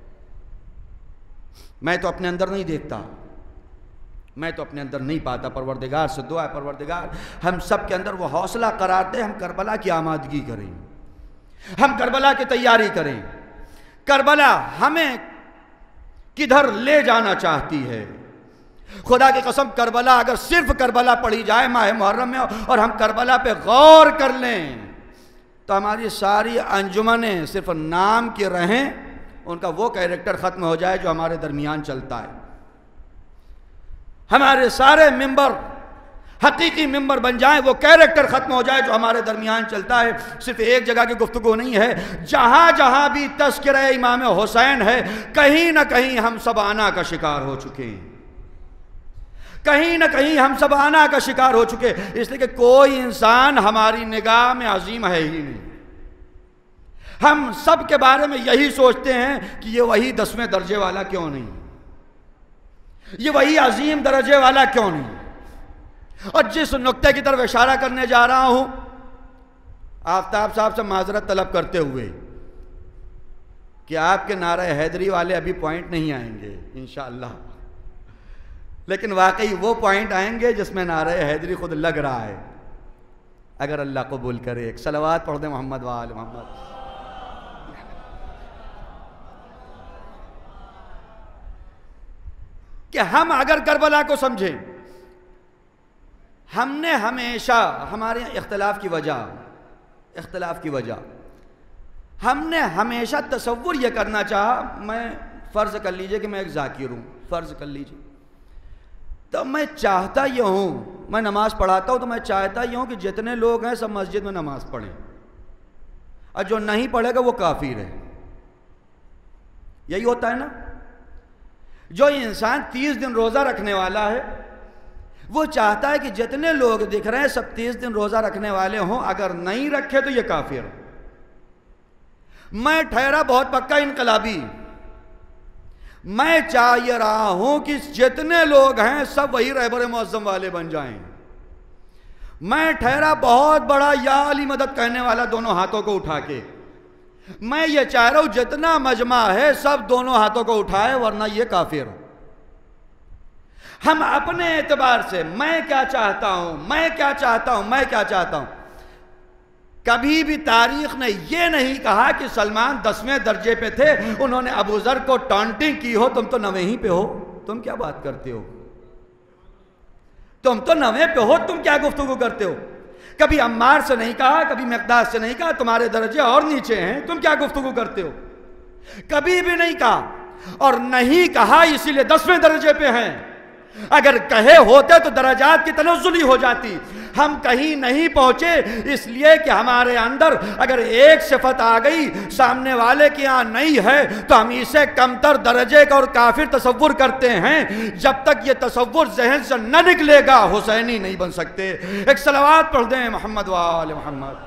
Speaker 1: میں تو اپنے اندر نہیں دیکھتا، میں تو اپنے اندر نہیں پاتا۔ پروردگار سے دعا ہے پروردگار ہم سب کے اندر وہ حوصلہ قرار دے، ہم کربلا کی آمادگی کریں، ہم کربلا کی تیاری کریں۔ کربلا ہمیں کدھر لے جانا چاہتی ہے، خدا کی قسم کربلا اگر صرف کربلا پڑھی جائے ماہ محرم میں اور ہم کربلا پہ غور کر لیں تو ہماری ساری انجمنیں صرف نام کی رہیں، ان کا وہ کیریکٹر ختم ہو جائے جو ہمارے درمیان چلتا ہے۔ ہمارے سارے ممبر حقیقی ممبر بن جائیں، وہ کیریکٹر ختم ہو جائے جو ہمارے درمیان چلتا ہے۔ صرف ایک جگہ کی گفتگو نہیں ہے، جہاں جہاں بھی تذکرہ امام حسین ہے کہیں نہ کہیں ہم سب انا کا شکار ہو چکے ہیں، کہیں نہ کہیں ہم سب انا کا شکار ہو چکے، اس لیے کہ کوئی انسان ہماری نگاہ میں عظیم ہے ہی نہیں۔ ہم سب کے بارے میں یہی سوچتے ہیں کہ یہ وہی دسویں درجے والا کیوں نہیں، یہ وہی عظیم درجے والا کیوں نہیں۔ اور جس نقطے کی طرف اشارہ کرنے جا رہا ہوں، آفتاب صاحب سے معذرت طلب کرتے ہوئے کہ آپ کے نعرہ حیدری والے ابھی پوائنٹ نہیں آئیں گے انشاءاللہ، لیکن واقعی وہ پوائنٹ آئیں گے جس میں نعرہ حیدری خود لگ رہا ہے، اگر اللہ قبول کرے۔ ایک صلوات پڑھ دیں محمد وآل محمد۔ کہ ہم اگر کربلا کو سمجھیں، ہم نے ہمیشہ ہمارے اختلاف کی وجہ اختلاف کی وجہ ہم نے ہمیشہ تصور یہ کرنا چاہا، میں فرض کر لیجئے کہ میں ایک ذاکر ہوں، فرض کر لیجئے، تو میں چاہتا یہ ہوں، میں نماز پڑھاتا ہوں تو میں چاہتا یہ ہوں کہ جتنے لوگ ہیں سب مسجد میں نماز پڑھیں، اور جو نہیں پڑھے گا وہ کافر ہے۔ یہی ہوتا ہے نا؟ جو انسان تیس دن روزہ رکھنے والا ہے وہ چاہتا ہے کہ جتنے لوگ دکھ رہے ہیں سب تیس دن روزہ رکھنے والے ہوں، اگر نہیں رکھے تو یہ کافر۔ میں ٹھہرا بہت پکا انقلابی، میں چاہ یہ رہا ہوں کہ جتنے لوگ ہیں سب وہی رہبر معظم والے بن جائیں۔ میں ٹھہرا بہت بڑا یا علی مدد کہنے والا دونوں ہاتھوں کو اٹھا کے، میں یہ چاہ رہا ہوں جتنا مجمع ہے سب دونوں ہاتھوں کو اٹھائے، ورنہ یہ کافر۔ ہم اپنے اعتبار سے میں کیا چاہتا ہوں میں کیا چاہتا ہوں میں کیا چاہتا ہوں کبھی بھی تاریخ نے یہ نہیں کہا کہ سلمان دسویں درجے پہ تھے، انہوں نے ابو ذر کو ٹانٹنگ کی ہو، تم تو نویں ہی پہ ہو، تم کیا بات کرتے ہو، تم تو نویں پہ ہو، تم کیا گفتگو کرتے ہو۔ کبھی عمار سے نہیں کہا، کبھی مقداد سے نہیں کہا تمہارے درجے اور نیچے ہیں، تم کیا گفتگو کرتے ہو، کبھی بھی نہیں کہا، اور نہیں کہا اسی لیے دسویں درجے پہ ہیں۔ اگر کہے ہوتے تو درجات کی تنزلی ہو جاتی۔ ہم کہیں نہیں پہنچے اس لیے کہ ہمارے اندر اگر ایک صفت آ گئی سامنے والے کے یہاں نہیں ہے تو ہم اسے کمتر درجے کا اور کافر تصور کرتے ہیں۔ جب تک یہ تصور ذہن سے نہ نکلے گا حسینی نہیں بن سکتے۔ ایک صلوات پڑھ دیں محمد وآل محمد۔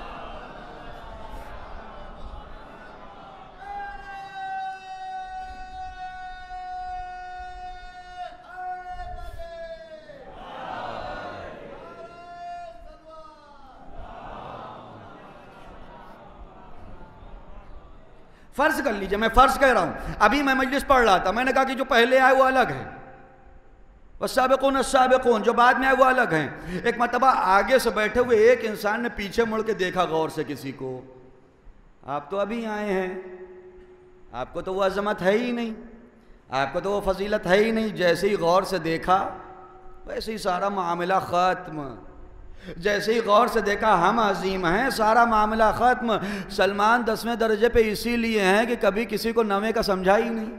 Speaker 1: فرض کر لیجئے، میں فرض کہہ رہا ہوں، ابھی میں مجلس پڑھ رہا تھا، میں نے کہا کہ جو پہلے آئے وہ الگ ہیں، والسابقون السابقون، جو بعد میں آئے وہ الگ ہیں۔ ایک مرتبہ آگے سے بیٹھے ہوئے ایک انسان نے پیچھے مڑ کے دیکھا غور سے کسی کو، آپ تو ابھی آئے ہیں، آپ کو تو وہ عظمت ہے ہی نہیں، آپ کو تو وہ فضیلت ہے ہی نہیں۔ جیسے ہی غور سے دیکھا ویسے ہی سارا معاملہ ختم، جیسے ہی غور سے دیکھا ہم عظیم ہیں، سارا معاملہ ختم۔ سلمان دسویں درجے پہ اسی لیے ہیں کہ کبھی کسی کو نویں کا سمجھا ہی نہیں۔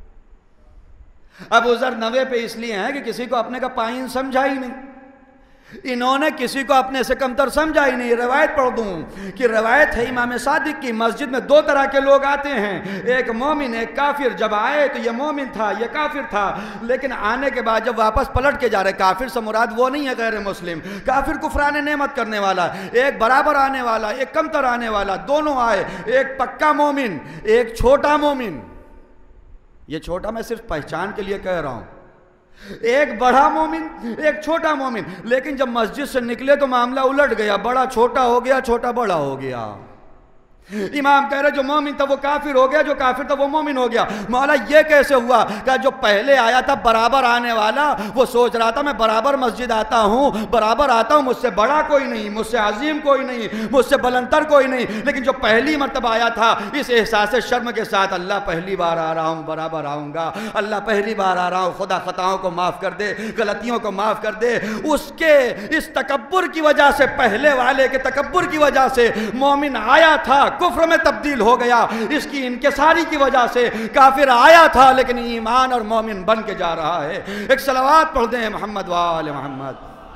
Speaker 1: ابو ذر نویں پہ اس لیے ہیں کہ کسی کو اپنے کا پائن سمجھا ہی نہیں، انہوں نے کسی کو اپنے سے کمتر سمجھا ہی نہیں۔ روایت پڑھ دوں کہ روایت ہے امام صادق کی، مسجد میں دو طرح کے لوگ آتے ہیں، ایک مومن ایک کافر۔ جب آئے تو یہ مومن تھا یہ کافر تھا، لیکن آنے کے بعد جب واپس پلٹ کے جا رہے، کافر سے مراد وہ نہیں ہے غیر مسلم، کافر کفران نعمت کرنے والا، ایک برابر آنے والا ایک کمتر آنے والا، دونوں آئے، ایک پکا مومن ایک چھوٹا مومن۔ یہ چھوٹا میں صرف پہچان کے لیے کہہ رہا ہوں، ایک بڑا مومن ایک چھوٹا مومن۔ لیکن جب مسجد سے نکلے تو معاملہ الٹ گیا، بڑا چھوٹا ہو گیا چھوٹا بڑا ہو گیا۔ امام کہہ رہے جو مومن تھا وہ کافر ہو گیا، جو کافر تھا وہ مومن ہو گیا۔ مولا یہ کیسے ہوا؟ کہ جو پہلے آیا تھا برابر آنے والا وہ سوچ رہا تھا میں برابر مسجد آتا ہوں، برابر آتا ہوں، مجھ سے بڑا کوئی نہیں، مجھ سے عظیم کوئی نہیں، مجھ سے بلندر کوئی نہیں۔ لیکن جو پہلی مرتبہ آیا تھا اس احساس شرم کے ساتھ، اللہ پہلی بار آ رہا ہوں برابر آؤں گا، اللہ پہلی بار آ رہا ہوں، خدا خطاؤں کو معاف کر دے، غلطیوں کو معاف کر دے۔ اس کے اس تکبر کی وجہ سے، پہلے والے کے تکبر کی وجہ سے مومن آیا تھا کفر میں تبدیل ہو گیا، اس کی انکساری کی وجہ سے کافر آیا تھا لیکن ایمان اور مومن بن کے جا رہا ہے۔ ایک صلوات پڑھ دیں محمد وآل محمد۔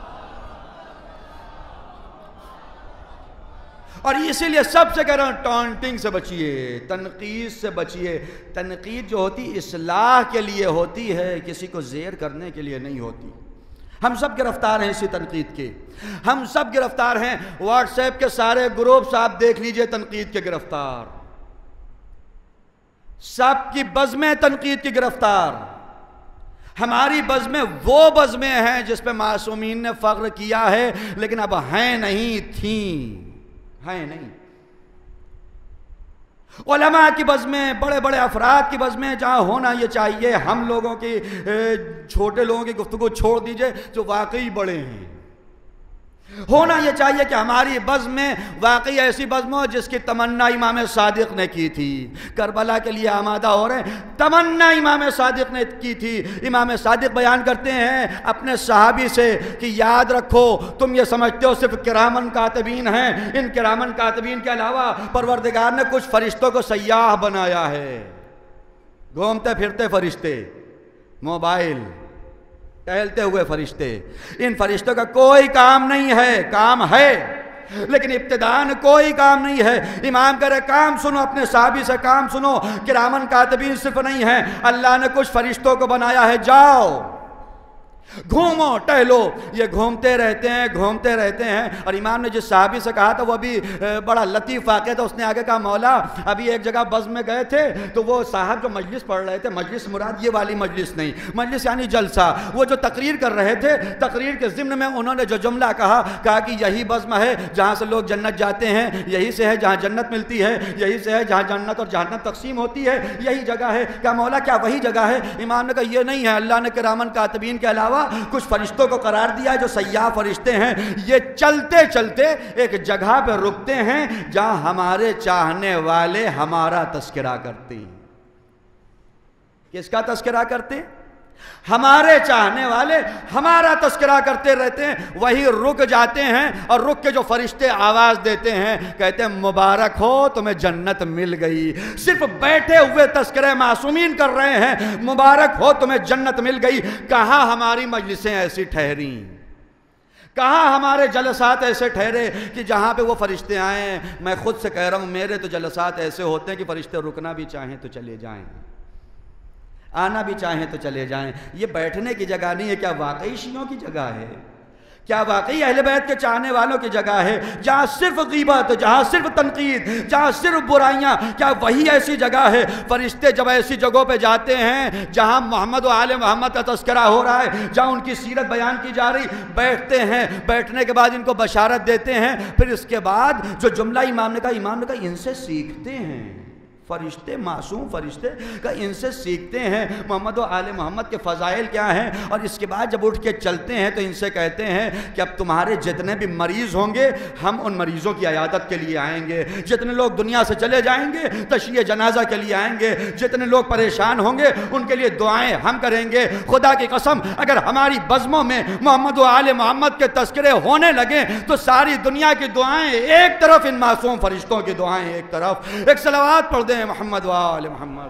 Speaker 1: اور اسی لیے سب سے کہہ رہا ہوں ٹانٹنگ سے بچیے، تنقید سے بچیے۔ تنقید جو ہوتی اصلاح کے لیے ہوتی ہے، کسی کو زیر کرنے کے لیے نہیں ہوتی۔ ہم سب گرفتار ہیں اسی تنقید کے، ہم سب گرفتار ہیں۔ واٹس ایپ کے سارے گروپس آپ دیکھ لیجئے تنقید کے گرفتار، سب کی بزمیں تنقید کی گرفتار۔ ہماری بزمیں وہ بزمیں ہیں جس پہ معصومین نے فخر کیا ہے، لیکن اب ہیں نہیں، تھیں ہیں نہیں۔ علماء کی بزمیں، بڑے بڑے افراد کی بزمیں جہاں ہونا یہ چاہیے، ہم لوگوں کی چھوٹے لوگوں کی گفتگو چھوڑ دیجئے جو واقعی بڑے ہیں، ہونا یہ چاہیے کہ ہماری بزم میں واقعی ایسی بزم ہو جس کی تمنا امام صادق نے کی تھی۔ کربلا کے لیے آمادہ ہو رہے ہیں، تمنا امام صادق نے کی تھی۔ امام صادق بیان کرتے ہیں اپنے صحابی سے کہ یاد رکھو تم یہ سمجھتے ہو صرف کرامن کاتبین ہیں، ان کرامن کاتبین کے علاوہ پروردگار نے کچھ فرشتوں کو سیاح بنایا ہے، گھومتے پھرتے فرشتے، موبائل ٹہلتے ہوئے فرشتے۔ ان فرشتوں کا کوئی کام نہیں ہے، کام ہے لیکن ابتداءً کوئی کام نہیں ہے۔ امام کہہ رہے کام سنو، اپنے صحابی سے کام سنو، کرامن کاتبین صرف نہیں ہیں، اللہ نے کچھ فرشتوں کو بنایا ہے، جاؤ گھومو ٹہلو۔ یہ گھومتے رہتے ہیں گھومتے رہتے ہیں۔ اور امام نے جس صحابی سے کہا تھا وہ بھی بڑا لطیف واقعہ تھا، اس نے آگے کہا مولا ابھی ایک جگہ بزم میں گئے تھے تو وہ صاحب جو مجلس پڑھ رہے تھے، مجلس مراد یہ والی مجلس نہیں، مجلس یعنی جلسہ، وہ جو تقریر کر رہے تھے، تقریر کے ضمن میں انہوں نے جو جملہ کہا کہا کہ یہی بزم ہے جہاں سے لوگ جنت جاتے ہیں، یہی سے ہے جہاں جنت ملتی ہے، یہی سے ہے جہاں جنت اور جہنم تقسیم ہوتی ہے، یہی جگہ ہے۔ کیا مولا کیا وہی جگہ ہے؟ امام نے کہا یہ نہیں ہے، اللہ نے کرامن کاتبین کے علاوہ کچھ فرشتوں کو قرار دیا جو سیاح فرشتے ہیں، یہ چلتے چلتے ایک جگہ پہ رکتے ہیں جہاں ہمارے چاہنے والے ہمارا تذکرہ کرتے ہیں۔ کس کا تذکرہ کرتے؟ ہمارے چاہنے والے ہمارا تذکرہ کرتے رہتے ہیں، وہی رک جاتے ہیں اور رک کے جو فرشتے آواز دیتے ہیں کہتے ہیں مبارک ہو تمہیں جنت مل گئی۔ صرف بیٹھے ہوئے تذکرہ معصومین کر رہے ہیں، مبارک ہو تمہیں جنت مل گئی۔ کہاں ہماری مجلسیں ایسی ٹھہری، کہاں ہمارے جلسات ایسے ٹھہرے کہ جہاں پہ وہ فرشتے آئیں۔ میں خود سے کہہ رہا ہوں میرے تو جلسات ایسے ہوتے ہیں کہ فرشتے رکنا بھی چاہیں تو چلے جائیں، آنا بھی چاہیں تو چلے جائیں۔ یہ بیٹھنے کی جگہ نہیں ہے۔ کیا واقعی شیعوں کی جگہ ہے؟ کیا واقعی اہل بیت کے چاہنے والوں کی جگہ ہے جہاں صرف غیبت، جہاں صرف تنقید، جہاں صرف برائیاں؟ کیا وہی ایسی جگہ ہے؟ فرشتے جب ایسی جگہوں پہ جاتے ہیں جہاں محمد و آل محمد کا تذکرہ ہو رہا ہے، جہاں ان کی سیرت بیان کی جا رہی، بیٹھتے ہیں، بیٹھنے کے بعد ان کو بشارت دیتے ہیں، پھر اس کے بعد جو جملہ امام نے کہا، امام نے کہا ان سے سیکھتے ہیں، فرشتے معصوم فرشتے کا ان سے سیکھتے ہیں محمد و آل محمد کے فضائل کیا ہیں۔ اور اس کے بعد جب اٹھ کے چلتے ہیں تو ان سے کہتے ہیں کہ اب تمہارے جتنے بھی مریض ہوں گے ہم ان مریضوں کی عیادت کے لیے آئیں گے، جتنے لوگ دنیا سے چلے جائیں گے تشییع جنازہ کے لیے آئیں گے، جتنے لوگ پریشان ہوں گے ان کے لیے دعائیں ہم کریں گے۔ خدا کی قسم اگر ہماری بزموں میں محمد و آل محمد کے تذکرے ہونے لگیں تو ساری دنیا کی دعائیں ایک طرف، ان معصوم فرشتوں کی دعائیں ایک طرف۔ ایک صلوات پڑھ دیں محمد و آل محمد۔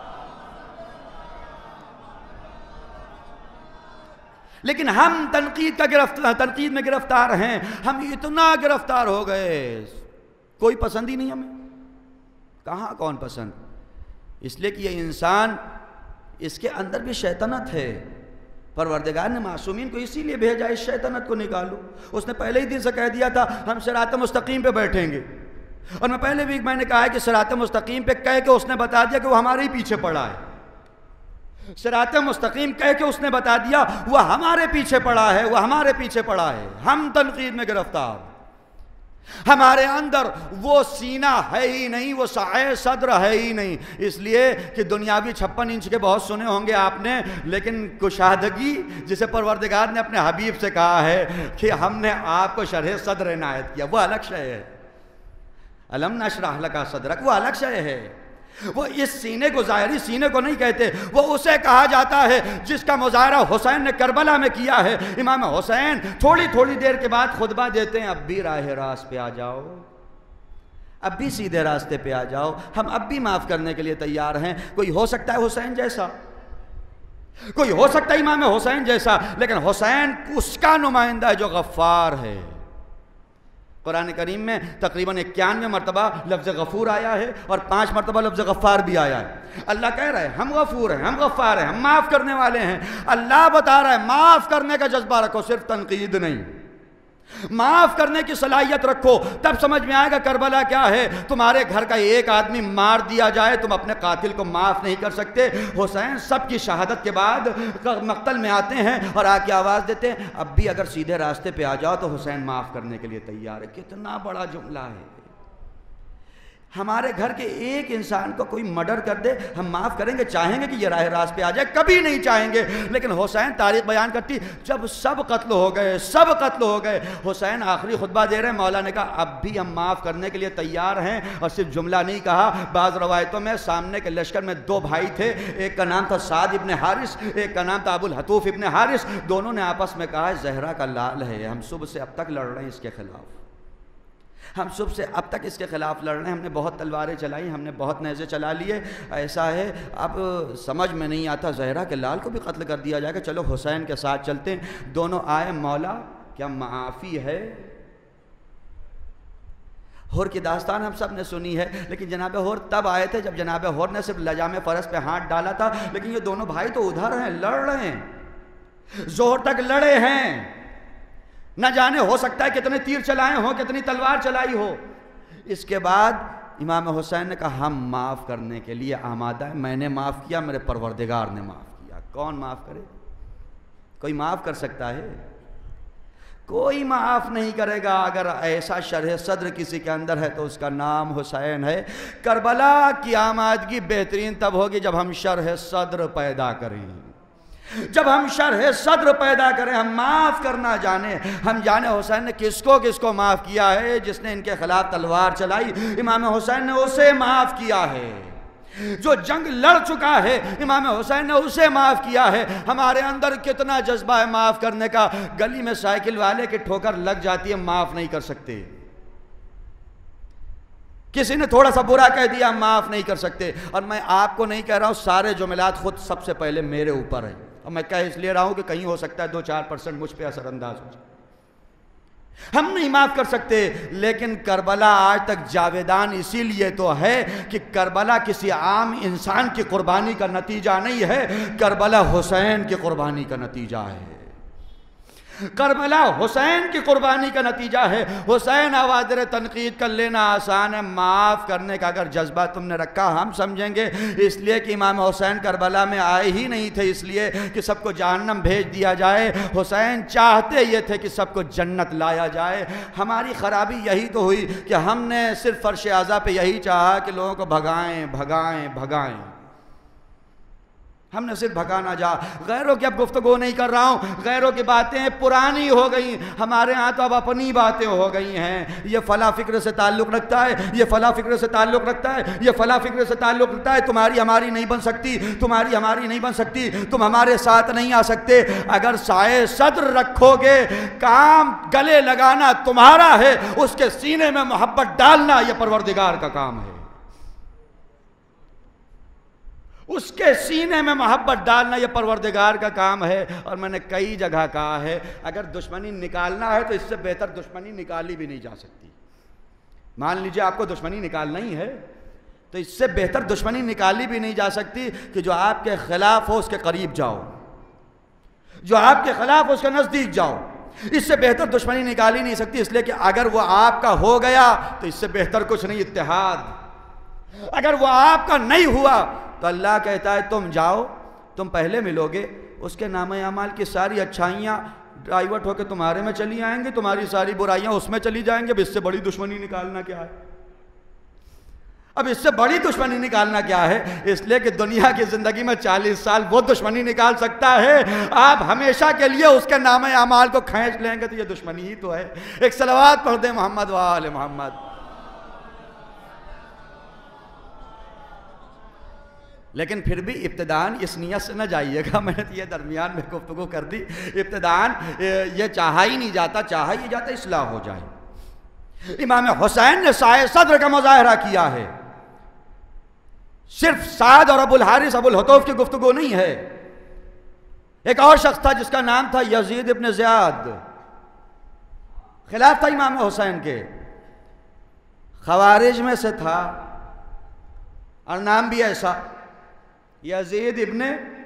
Speaker 1: لیکن ہم تنقید کا گرفتار تنقید میں گرفتار ہیں، ہم اتنا گرفتار ہو گئے، کوئی پسند ہی نہیں ہمیں۔ کہاں کون پسند؟ اس لیے کہ یہ انسان، اس کے اندر بھی شیطنت ہے۔ پروردگار نے معصومین کو اسی لیے بھیجا اس شیطنت کو نکالو۔ اس نے پہلے ہی دن سے کہہ دیا تھا ہم صراط مستقیم پہ بیٹھیں گے، اور میں پہلے بھی میں نے کہا ہے کہ صراط مستقیم پہ کہہ کے اس نے بتا دیا کہ وہ ہمارے ہی پیچھے پڑا ہے۔ صراط مستقیم کہہ کے اس نے بتا دیا وہ ہمارے پیچھے پڑا ہے، وہ ہمارے پیچھے پڑا ہے۔ ہم تنقید میں گرفتار، ہمارے اندر وہ سینہ ہے ہی نہیں، وہ سعی صدر ہے ہی نہیں۔ اس لیے کہ دنیاوی چھپن انچ کے بہت سنے ہوں گے آپ نے، لیکن کشادگی جسے پروردگار نے اپنے حبیب سے کہا ہے کہ ہم نے آپ کو شرح صدر عنایت کیا، وہ الگ شے ہے۔ الم نشرح لک صدرک، وہ الگ شے ہے۔ وہ اس سینے کو، ظاہری سینے کو نہیں کہتے، وہ اسے کہا جاتا ہے جس کا مظاہرہ حسین نے کربلا میں کیا ہے۔ امام حسین تھوڑی تھوڑی دیر کے بعد خطبہ دیتے ہیں اب بھی راہ راست پہ آ جاؤ، اب بھی سیدھے راستے پہ آ جاؤ، ہم اب بھی معاف کرنے کے لیے تیار ہیں۔ کوئی ہو سکتا ہے حسین جیسا، کوئی ہو سکتا ہے امام حسین جیسا، لیکن حسین اس کا نمائندہ ہے جو غفار ہے۔ قرآن کریم میں تقریباً اکیانوے مرتبہ لفظ غفور آیا ہے اور پانچ مرتبہ لفظ غفار بھی آیا ہے۔ اللہ کہہ رہا ہے ہم غفور ہیں، ہم غفار ہیں، ہم معاف کرنے والے ہیں۔ اللہ بتا رہا ہے معاف کرنے کا جذبہ رکھو، صرف تنقید نہیں، معاف کرنے کی صلاحیت رکھو، تب سمجھ میں آئے گا کربلا کیا ہے۔ تمہارے گھر کا ایک آدمی مار دیا جائے تم اپنے قاتل کو معاف نہیں کر سکتے۔ حسین سب کی شہادت کے بعد مقتل میں آتے ہیں اور آ کے آواز دیتے ہیں اب بھی اگر سیدھے راستے پہ آ جاؤ تو حسین معاف کرنے کے لیے تیار ہے۔ کتنا بڑا جملہ ہے، ہمارے گھر کے ایک انسان کو کوئی مرڈر کر دے ہم معاف کریں گے؟ چاہیں گے کہ یہ راہ راست پہ آ جائے؟ کبھی نہیں چاہیں گے۔ لیکن حسین تاریخ بیان کرتی جب سب قتل ہو گئے سب قتل ہو گئے حسین آخری خطبہ دے رہے ہیں، مولا نے کہا اب بھی ہم معاف کرنے کے لیے تیار ہیں، اور صرف جملہ نہیں کہا، بعض روایتوں میں سامنے کے لشکر میں دو بھائی تھے، ایک کا نام تھا سعد ابن حارث، ایک کا نام تھا ابو الحتوف ابن حارث، دونوں نے آپس میں کہا زہرا کا لال ہے، ہم صبح سے اب تک لڑ رہے ہیں اس کے خلاف، ہم صبح سے اب تک اس کے خلاف لڑ رہے ہیں، ہم نے بہت تلواریں چلائی، ہم نے بہت نیزے چلا لیے، ایسا ہے اب سمجھ میں نہیں آتا زہرا کے لال کو بھی قتل کر دیا جائے گا، چلو حسین کے ساتھ چلتے ہیں۔ دونوں آئے، مولا کیا معافی ہے؟ ہور کی داستان ہم سب نے سنی ہے، لیکن جناب ہور تب آئے تھے جب جناب ہور نے صرف لجام فرس پہ ہاتھ ڈالا تھا، لیکن یہ دونوں بھائی تو ادھر ہیں، لڑ رہے ہیں، زہر تک لڑے ہیں، نہ جانے ہو سکتا ہے کتنے تیر چلائے ہوں، کتنی تلوار چلائی ہو۔ اس کے بعد امام حسین نے کہا ہم معاف کرنے کے لیے آمادہ ہیں، میں نے معاف کیا، میرے پروردگار نے معاف کیا۔ کون معاف کرے؟ کوئی معاف کر سکتا ہے؟ کوئی معاف نہیں کرے گا۔ اگر ایسا شرح صدر کسی کے اندر ہے تو اس کا نام حسین ہے۔ کربلا کی آمادگی بہترین تب ہوگی جب ہم شرح صدر پیدا کریں، جب ہم شرح صدر پیدا کریں، ہم معاف کرنا جانیں، ہم جانیں حسین نے کس کو کس کو معاف کیا ہے۔ جس نے ان کے خلاف تلوار چلائی امام حسین نے اسے معاف کیا ہے، جو جنگ لڑ چکا ہے امام حسین نے اسے معاف کیا ہے۔ ہمارے اندر کتنا جذبہ ہے معاف کرنے کا، گلی میں سائیکل والے کی ٹھوکر لگ جاتی ہے، معاف نہیں کر سکتے، کسی نے تھوڑا سا برا کہہ دیا معاف نہیں کر سکتے۔ اور میں آپ کو نہیں کہہ رہا ہوں، سارے جملات خود سب سے پہلے میرے اوپر ہیں، اور میں کہہ اس لیے رہا ہوں کہ کہیں ہو سکتا ہے دو چار پرسنٹ مجھ پہ اثر انداز ہو جائے۔ ہم نہیں معاف کر سکتے، لیکن کربلا آج تک جاویدان اسی لیے تو ہے کہ کربلا کسی عام انسان کی قربانی کا نتیجہ نہیں ہے، کربلا حسین کی قربانی کا نتیجہ ہے، کربلا حسین کی قربانی کا نتیجہ ہے۔ حسین اوادر تنقید کر لینا آسان ہے، معاف کرنے کا اگر جذبہ تم نے رکھا ہم سمجھیں گے، اس لیے کہ امام حسین کربلا میں آئے ہی نہیں تھے اس لیے کہ سب کو جہنم بھیج دیا جائے، حسین چاہتے یہ تھے کہ سب کو جنت لایا جائے۔ ہماری خرابی یہی تو ہوئی کہ ہم نے صرف فرش اعضا پہ یہی چاہا کہ لوگوں کو بھگائیں بھگائیں بھگائیں، ہم نے صرف بھگانا جا۔ غیروں کی اب گفتگو نہیں کر رہا ہوں، غیروں کی باتیں پرانی ہو گئی، ہمارے ہاں تو اب اپنی باتیں ہو گئی ہیں، یہ فلاں فکر سے تعلق رکھتا ہے، یہ فلاں فکر سے تعلق رکھتا ہے، یہ فلاں فکر سے تعلق رکھتا ہے، تمہاری ہماری نہیں بن سکتی، تمہاری ہماری نہیں بن سکتی، تم ہمارے ساتھ نہیں آ سکتے۔ اگر سائے صدر رکھو گے، کام گلے لگانا تمہارا ہے، اس کے سینے میں محبت ڈالنا یہ پروردگار کا کام ہے، اس کے سینے میں محبت ڈالنا یہ پروردگار کا کام ہے۔ اور میں نے کئی جگہ کہا ہے اگر دشمنی نکالنا ہے تو اس سے بہتر دشمنی نکالی بھی نہیں جا سکتی۔ مان لیجئے آپ کو دشمنی نکالنا ہی ہے تو اس سے بہتر دشمنی نکالی بھی نہیں جا سکتی کہ جو آپ کے خلاف ہو اس کے قریب جاؤ، جو آپ کے خلاف ہو اس کے نزدیک جاؤ، اس سے بہتر دشمنی نکالی نہیں سکتی، اس لیے کہ اگر وہ آپ کا ہو گیا تو اس سے بہتر کچھ نہیں اتحاد، اگر وہ آپ کا نہیں ہوا تو اللہ کہتا ہے تم جاؤ، تم پہلے ملو گے، اس کے نام اعمال کی ساری اچھائیاں ڈائیورٹ ہو کے تمہارے میں چلی آئیں گے، تمہاری ساری برائیاں اس میں چلی جائیں گے۔ اب اس سے بڑی دشمنی نکالنا کیا ہے؟ اب اس سے بڑی دشمنی نکالنا کیا ہے؟ اس لیے کہ دنیا کی زندگی میں چالیس سال وہ دشمنی نکال سکتا ہے، آپ ہمیشہ کے لیے اس کے نام اعمال کو کھینچ لیں گے تو یہ دشمنی ہی تو ہے۔ ایک صلوات پڑھ دیں محمد و آل محمد۔ لیکن پھر بھی ابتداً اس نیت سے نہ جائیے گا، میں نے یہ درمیان میں گفتگو کر دی، ابتداً یہ چاہا ہی نہیں جاتا، چاہا ہی جاتا اصلاح ہو جائے۔ امام حسین نے سائے صدر کا مظاہرہ کیا ہے، صرف سعد اور ابو الحارث ابو الحتوف کی گفتگو نہیں ہے، ایک اور شخص تھا جس کا نام تھا یزید ابن زیاد، خلاف تھا امام حسین کے، خوارج میں سے تھا اور نام بھی ایسا یزید ابن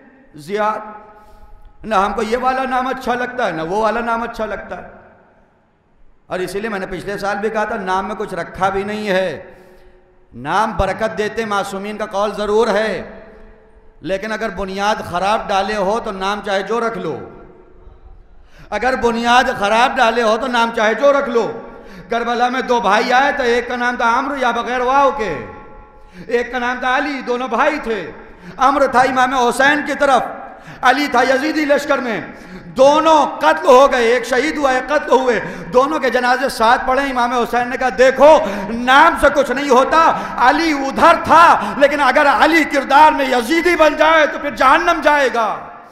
Speaker 1: زیاد، نہ ہم کو یہ والا نام اچھا لگتا ہے نہ وہ والا نام اچھا لگتا ہے، اور اسی لیے میں نے پچھلے سال بھی کہا تھا نام میں کچھ رکھا بھی نہیں ہے، نام برکت دیتے معصومین کا قول ضرور ہے، لیکن اگر بنیاد خراب ڈالے ہو تو نام چاہے جو رکھ لو، اگر بنیاد خراب ڈالے ہو تو نام چاہے جو رکھ لو، کربلا میں دو بھائی آئے تو ایک کا نام تھا عمرو یا بغیر واو کے، ایک کا نام تھا علی، دونوں بھائی تھے۔ عمرو تھا امام حسین کی طرف، علی تھا یزیدی لشکر میں، دونوں قتل ہو گئے، ایک شہید ہوا ایک قتل ہوئے، دونوں کے جنازے ساتھ پڑھے۔ امام حسین نے کہا دیکھو نام سے کچھ نہیں ہوتا، علی ادھر تھا لیکن اگر علی کردار میں یزیدی بن جائے تو پھر جہنم جائے گا،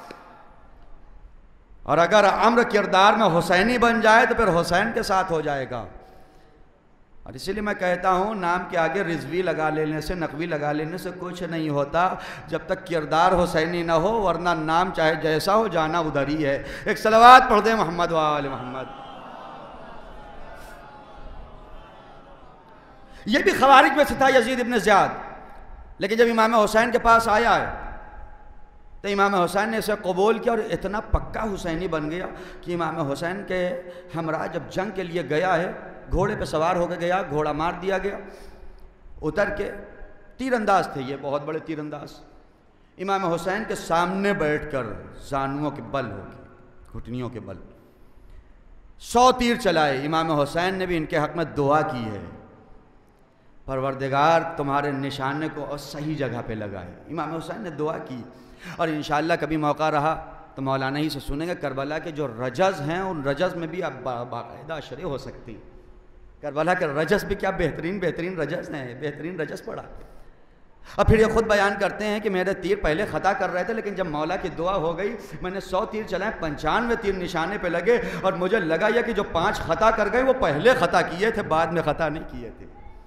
Speaker 1: اور اگر عمرو کردار میں حسینی بن جائے تو پھر حسین کے ساتھ ہو جائے گا۔ اور اسی لیے میں کہتا ہوں نام کے آگے رضوی لگا لینے سے، نقوی لگا لینے سے کچھ نہیں ہوتا جب تک کردار حسینی نہ ہو، ورنہ نام چاہے جیسا ہو جانا ادھر ہی ہے۔ ایک صلوات پڑھ دیں محمد و آل محمد۔ یہ بھی خوارج میں سے تھا یزید ابن زیاد، لیکن جب امام حسین کے پاس آیا ہے تو امام حسین نے اسے قبول کیا اور اتنا پکا حسینی بن گیا کہ امام حسین کے ہمراہ جب جنگ کے لیے گیا ہے، گھوڑے پہ سوار ہو کے گیا، گھوڑا مار دیا گیا، اتر کے تیر انداز تھے یہ بہت بڑے تیر انداز، امام حسین کے سامنے بیٹھ کر زانوؤں کے بل ہو کے گھٹنیوں کے بل سو تیر چلائے۔ امام حسین نے بھی ان کے حق میں دعا کی ہے، پروردگار تمہارے نشانے کو صحیح جگہ پہ لگائے۔ امام حسین نے دعا کی، اور انشاءاللہ کبھی موقع رہا تو مولانا ہی سے سنیں گے کربلا کے جو رجز ہیں، ان رجز میں بھی آپ باقاعدہ شرح ہو سکتی۔ کربلا کے رجز بھی کیا بہترین بہترین رجز ہیں، بہترین رجز پڑھا۔ اور پھر یہ خود بیان کرتے ہیں کہ میرے تیر پہلے خطا کر رہے تھے، لیکن جب مولا کی دعا ہو گئی میں نے سو تیر چلائے، پنچانوے تیر نشانے پہ لگے، اور مجھے لگا یہ کہ جو پانچ خطا کر گئے وہ پہلے خطا کیے تھے، بعد میں خطا نہیں کیے تھے۔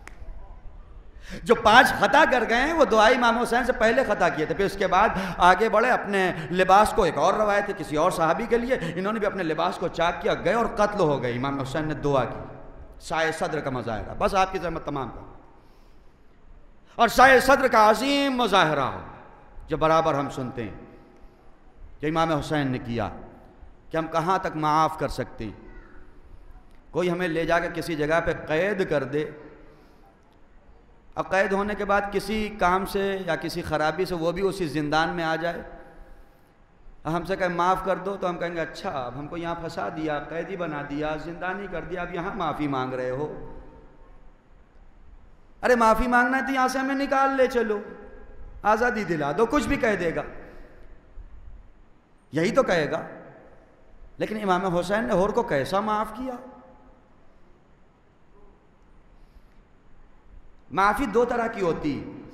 Speaker 1: جو پانچ خطا کر گئے ہیں وہ دعائی امام حسین سے پہلے خطا کیے تھے۔ پھر اس کے بعد آگے بڑھے، اپنے لباس کو، ایک اور روایت ہے کسی اور صحابی کے لیے، انہوں نے بھی اپنے لباس کو چاک کیا، گئے اور قتل ہو گئے۔ امام حسین نے دعا کی، سائے صدر کا مظاہرہ، بس آپ کی زحمت تمام کا، اور سائے صدر کا عظیم مظاہرہ ہو جو برابر ہم سنتے ہیں کہ امام حسین نے کیا، کہ ہم کہاں تک معاف کر سکتے ہیں۔ کوئی ہمیں لے جا کے کسی جگہ پہ قید کر دے، اور قید ہونے کے بعد کسی کام سے یا کسی خرابی سے وہ بھی اسی زندان میں آ جائے، ہم سے کہیں معاف کر دو، تو ہم کہیں گے اچھا اب ہم کو یہاں پھنسا دیا، قیدی بنا دیا، زندانی کر دیا، اب یہاں معافی مانگ رہے ہو۔ ارے معافی مانگنا ہے تو یہاں سے ہمیں نکال لے چلو، آزادی دلا دو، کچھ بھی کہہ دے گا، یہی تو کہے گا۔ لیکن امام حسین نے ہور کو کیسا معاف کیا؟ معافی دو طرح کی ہوتی،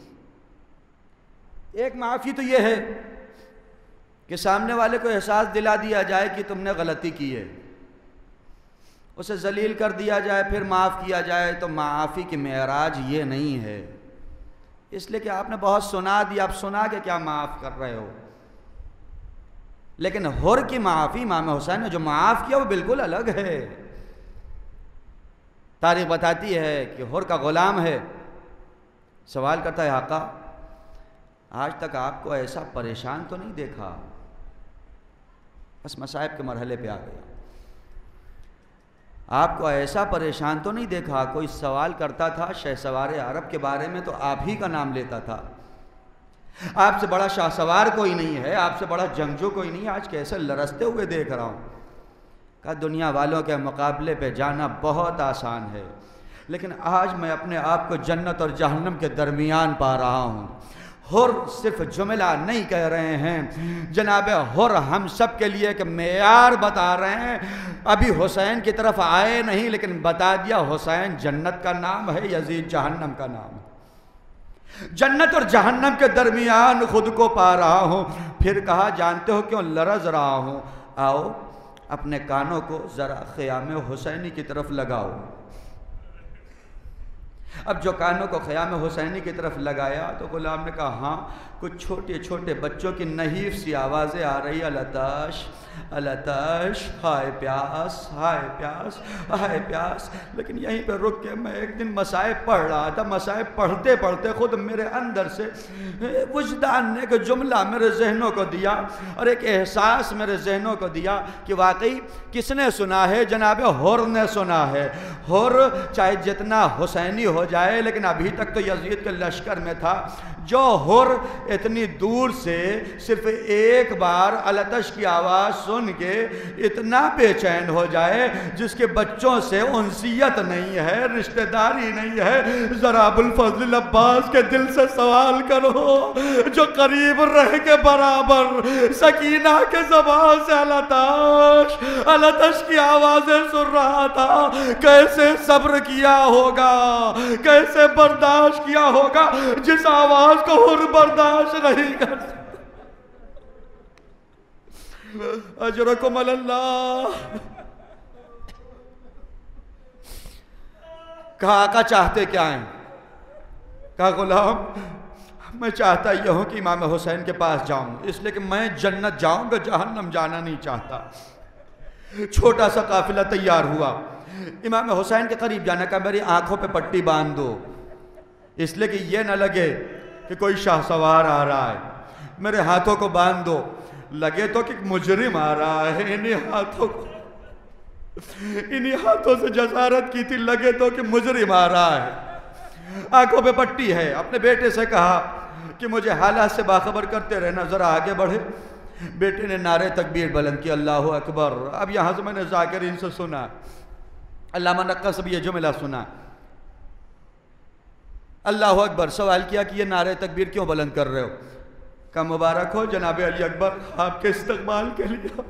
Speaker 1: ایک معافی تو یہ ہے کہ سامنے والے کو احساس دلا دیا جائے کہ تم نے غلطی کی ہے، اسے ذلیل کر دیا جائے پھر معاف کیا جائے، تو معافی کی معراج یہ نہیں ہے، اس لیے کہ آپ نے بہت سنا دیا، آپ سنا کے کیا معاف کر رہے ہو۔ لیکن حر کی معافی، امام حسین نے جو معاف کیا وہ بالکل الگ ہے۔ تاریخ بتاتی ہے کہ حر کا غلام ہے، سوال کرتا ہے آقا آج تک آپ کو ایسا پریشان تو نہیں دیکھا، بس مصائب کے مرحلے پہ آ گیا، آپ کو ایسا پریشان تو نہیں دیکھا۔ کوئی سوال کرتا تھا شہ سوار عرب کے بارے میں تو آپ ہی کا نام لیتا تھا، آپ سے بڑا شاہ سوار کوئی نہیں ہے، آپ سے بڑا جنگجو کوئی نہیں ہے، آج کیسے لرزتے ہوئے دیکھ رہا ہوں۔ کہا دنیا والوں کے مقابلے پہ جانا بہت آسان ہے، لیکن آج میں اپنے آپ کو جنت اور جہنم کے درمیان پا رہا ہوں۔ حر صرف جملہ نہیں کہہ رہے ہیں، جناب حر ہم سب کے لیے کہ معیار بتا رہے ہیں۔ ابھی حسین کی طرف آئے نہیں لیکن بتا دیا حسین جنت کا نام ہے، یزید جہنم کا نام ہے، جنت اور جہنم کے درمیان خود کو پا رہا ہوں۔ پھر کہا جانتے ہو کیوں لرز رہا ہوں؟ آؤ اپنے کانوں کو ذرا خیام حسینی کی طرف لگاؤ۔ اب جو کانوں کو خیام حسینی کی طرف لگایا تو غلام نے کہا ہاں کچھ چھوٹے چھوٹے بچوں کی نحیف سی آوازیں آ رہی، الاتش الاتش، ہائے پیاس ہائے پیاس ہائے پیاس۔ لیکن یہیں پہ رک کے میں ایک دن مصائب پڑھ رہا تھا، مصائب پڑھتے پڑھتے خود میرے اندر سے وجدان نے ایک جملہ میرے ذہنوں کو دیا اور ایک احساس میرے ذہنوں کو دیا کہ واقعی کس نے سنا ہے؟ جناب حر نے سنا ہے۔ حر چاہے جتنا حسینی ہو جائے لیکن ابھی تک تو یزید کے لشکر میں تھا، جو ہر اتنی دور سے صرف ایک بار التش کی آواز سن کے اتنا بے چین ہو جائے جس کے بچوں سے انسیت نہیں ہے، رشتہ داری نہیں ہے، ذرا ابوالفضل عباس کے دل سے سوال کرو جو قریب رہ کے برابر سکینہ کے زبان سے التش التش کی آوازیں سن رہا تھا، کیسے صبر کیا ہوگا، کیسے برداشت کیا ہوگا جس آواز کو ہر برداشت نہیں کر سکتا۔ اجرکم اللہ۔ کہا آقا چاہتے کیا ہیں؟ کہا غلام میں چاہتا یہ ہوں کہ امام حسین کے پاس جاؤں، اس لیے کہ میں جنت جاؤں گا، جہنم جانا نہیں چاہتا۔ چھوٹا سا قافلہ تیار ہوا، امام حسین کے قریب جانا، کہا میری آنکھوں پہ پٹی باندھ دو، اس لیے کہ یہ نہ لگے کہ کوئی شاہ سوار آ رہا ہے، میرے ہاتھوں کو باندھ دو، لگے تو کہ مجرم آ رہا ہے، انہی ہاتھوں کو انہی ہاتھوں سے جسارت کی تھی، لگے تو کہ مجرم آ رہا ہے۔ آنکھوں پہ پٹی ہے، اپنے بیٹے سے کہا کہ مجھے حالات سے باخبر کرتے رہنا، ذرا آگے بڑھے۔ بیٹے نے نعرے تکبیر بلند کی، اللہ اکبر۔ اب یہاں سے میں نے ذاکرین سے سنا، علامہ نقہ سے بھی یہ جملہ سنا، اللہ اکبر۔ سوال کیا کہ یہ نعرے تکبیر کیوں بلند کر رہے ہو؟ کہ مبارک ہو جناب علی اکبر، آپ کے استقبال کے لیے۔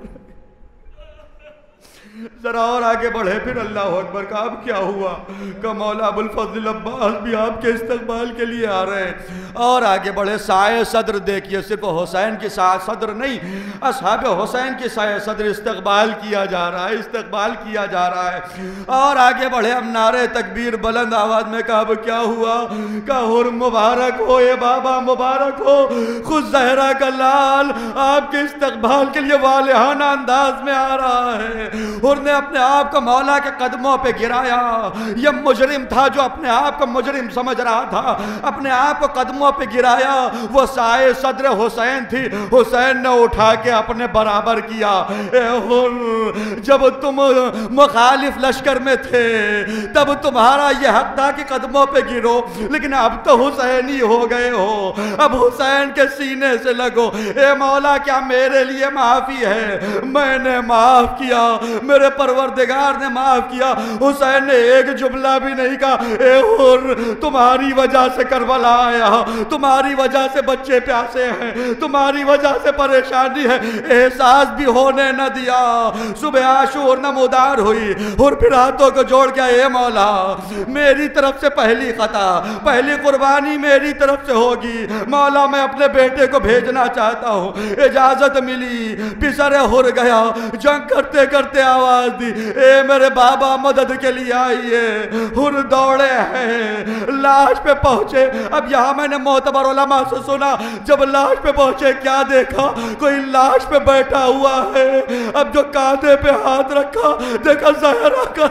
Speaker 1: ذرا اور آگے بڑھے، پھر اللہ اکبر کہا اب کیا ہوا؟ کہ مولا ابوالفضل عباس بھی آپ کے استقبال کے لیے آ رہے ہیں۔ اور آگے بڑھے، سائے صدر دیکھیے، صرف حسین کی سائے صدر نہیں، اصحاب حسین کی سائے صدر استقبال کیا جا رہا ہے، استقبال کیا جا رہا ہے۔ اور آگے بڑھے، ہم نعرے تکبیر بلند آواز میں کہا اب کیا ہوا؟ کہ ہر مبارک ہو، اے بابا مبارک ہو، خود زہرا کا لال آپ کے استقبال کے لیے والہانہ انداز میں آ رہا ہے۔ ہر نے اپنے آپ کو مولا کے قدموں پہ گرایا، یہ مجرم تھا جو اپنے آپ کو مجرم سمجھ رہا تھا، اپنے آپ کو قدموں پہ گرایا۔ وہ سائے صدر حسین تھی، حسین نے اٹھا کے اپنے برابر کیا۔ اے ہر، جب تم مخالف لشکر میں تھے تب تمہارا یہ حق تھا کہ قدموں پہ گرو، لیکن اب تو حسینی ہو گئے ہو، اب حسین کے سینے سے لگو۔ اے مولا کیا میرے لیے معافی ہے؟ میں نے معاف کیا، میرے پروردگار نے معاف کیا۔ حسین نے ایک جملہ بھی نہیں کہا، اے ہر تمہاری وجہ سے کربلا آیا، تمہاری وجہ سے بچے پیاسے ہیں، تمہاری وجہ سے پریشانی ہے، احساس بھی ہونے نہ دیا۔ صبح عاشور نمودار ہوئی، ہر پھر ہاتھوں کو جوڑ کے اے مولا میری طرف سے پہلی خطا، پہلی قربانی میری طرف سے ہوگی، مولا میں اپنے بیٹے کو بھیجنا چاہتا ہوں۔ اجازت ملی، پسر ہر گیا، جنگ کرتے کرتے آواز دی، اے میرے بابا مدد کے لیے آئیے۔ ہر دوڑے ہیں، لاش پہ پہنچے۔ اب یہاں میں نے معتبر علماء سے سنا، جب لاش پہ پہنچے کیا دیکھا؟ کوئی لاش پہ بیٹھا ہوا ہے۔ اب جو کاندھے پہ ہاتھ رکھا، دیکھا زہرا کا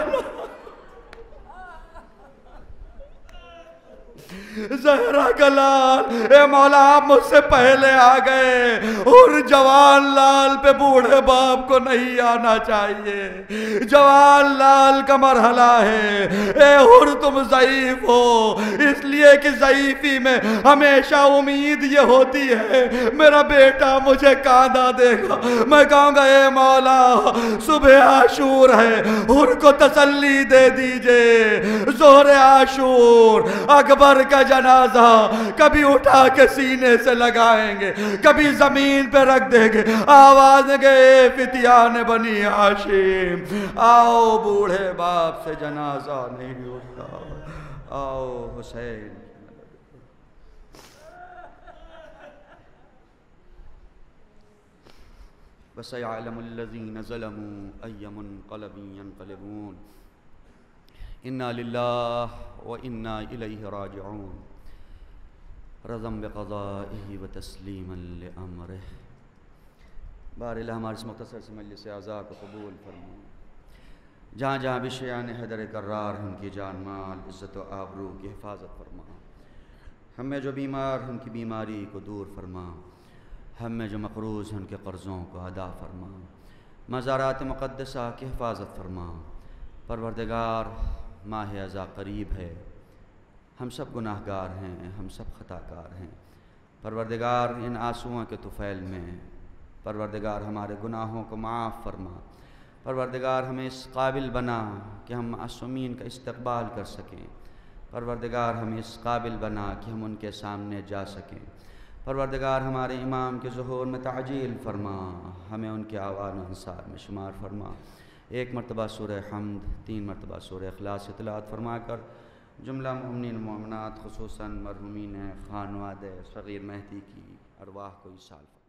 Speaker 1: زہرا کا لال۔ اے مولا آپ مجھ سے پہلے آ گئے، اور جوان لال پہ بوڑھے باپ کو نہیں آنا چاہیے، جوان لال کا مرحلہ ہے۔ اے ہر تم ضعیف ہو، اس لیے کہ ضعیفی میں ہمیشہ امید یہ ہوتی ہے میرا بیٹا مجھے کاندھا دے گا، میں کہوں گا اے مولا صبح عاشور ہے، ہر کو تسلی دے دیجئے۔ ظہر عاشور اکبر کا جنازہ کبھی اٹھا کے سینے سے لگائیں گے، کبھی زمین پہ رکھ دیں گے، آواز دیں گے اے فتیان بنی ہاشم، آؤ بوڑھے باپ سے جنازہ نہیں اٹھتا، آؤ حسین۔ وَسَيَعْلَمُ الَّذِينَ ظَلَمُوا أَيَّ مُنْقَلَبٍ يَنْقَلِبُونَ اِنَّا لِلَّهِ وَإِنَّا إِلَيْهِ رَاجِعُونَ رضا بقضائه وتسلیما لأمره۔ بار الہ ہمارے اس مختصر سے مجلس اعزاء کو قبول فرما، جہاں جہاں بھی شیعان حیدر کرار ان کی جان مال عزت و آبرو کی حفاظت فرما، ہم میں جو بیمار ان کی بیماری کو دور فرما، ہم میں جو مقروض ان کے قرضوں کو ادا فرما، مزارات مقدسہ کی حفاظت فرما۔ پروردگار ماہ اذا قریب ہے، ہم سب گناہ گار ہیں، ہم سب خطا کار ہیں۔ پروردگار ان آنسوؤں کے طفیل میں پروردگار ہمارے گناہوں کو معاف فرما۔ پروردگار ہمیں اس قابل بنا کہ ہم معصومین کا استقبال کر سکیں۔ پروردگار ہمیں اس قابل بنا کہ ہم ان کے سامنے جا سکیں۔ پروردگار ہمارے امام کے ظہور میں تعجیل فرما، ہمیں ان کے اعوان و انصار میں شمار فرما۔ ایک مرتبہ سورہ حمد، تین مرتبہ سورہ اخلاص سے تلاوت فرما کر جملہ مومنین و مومنات خصوصاً مرحومین خانوادہ صغیر مہدی کی ارواح کو ایصال فرما۔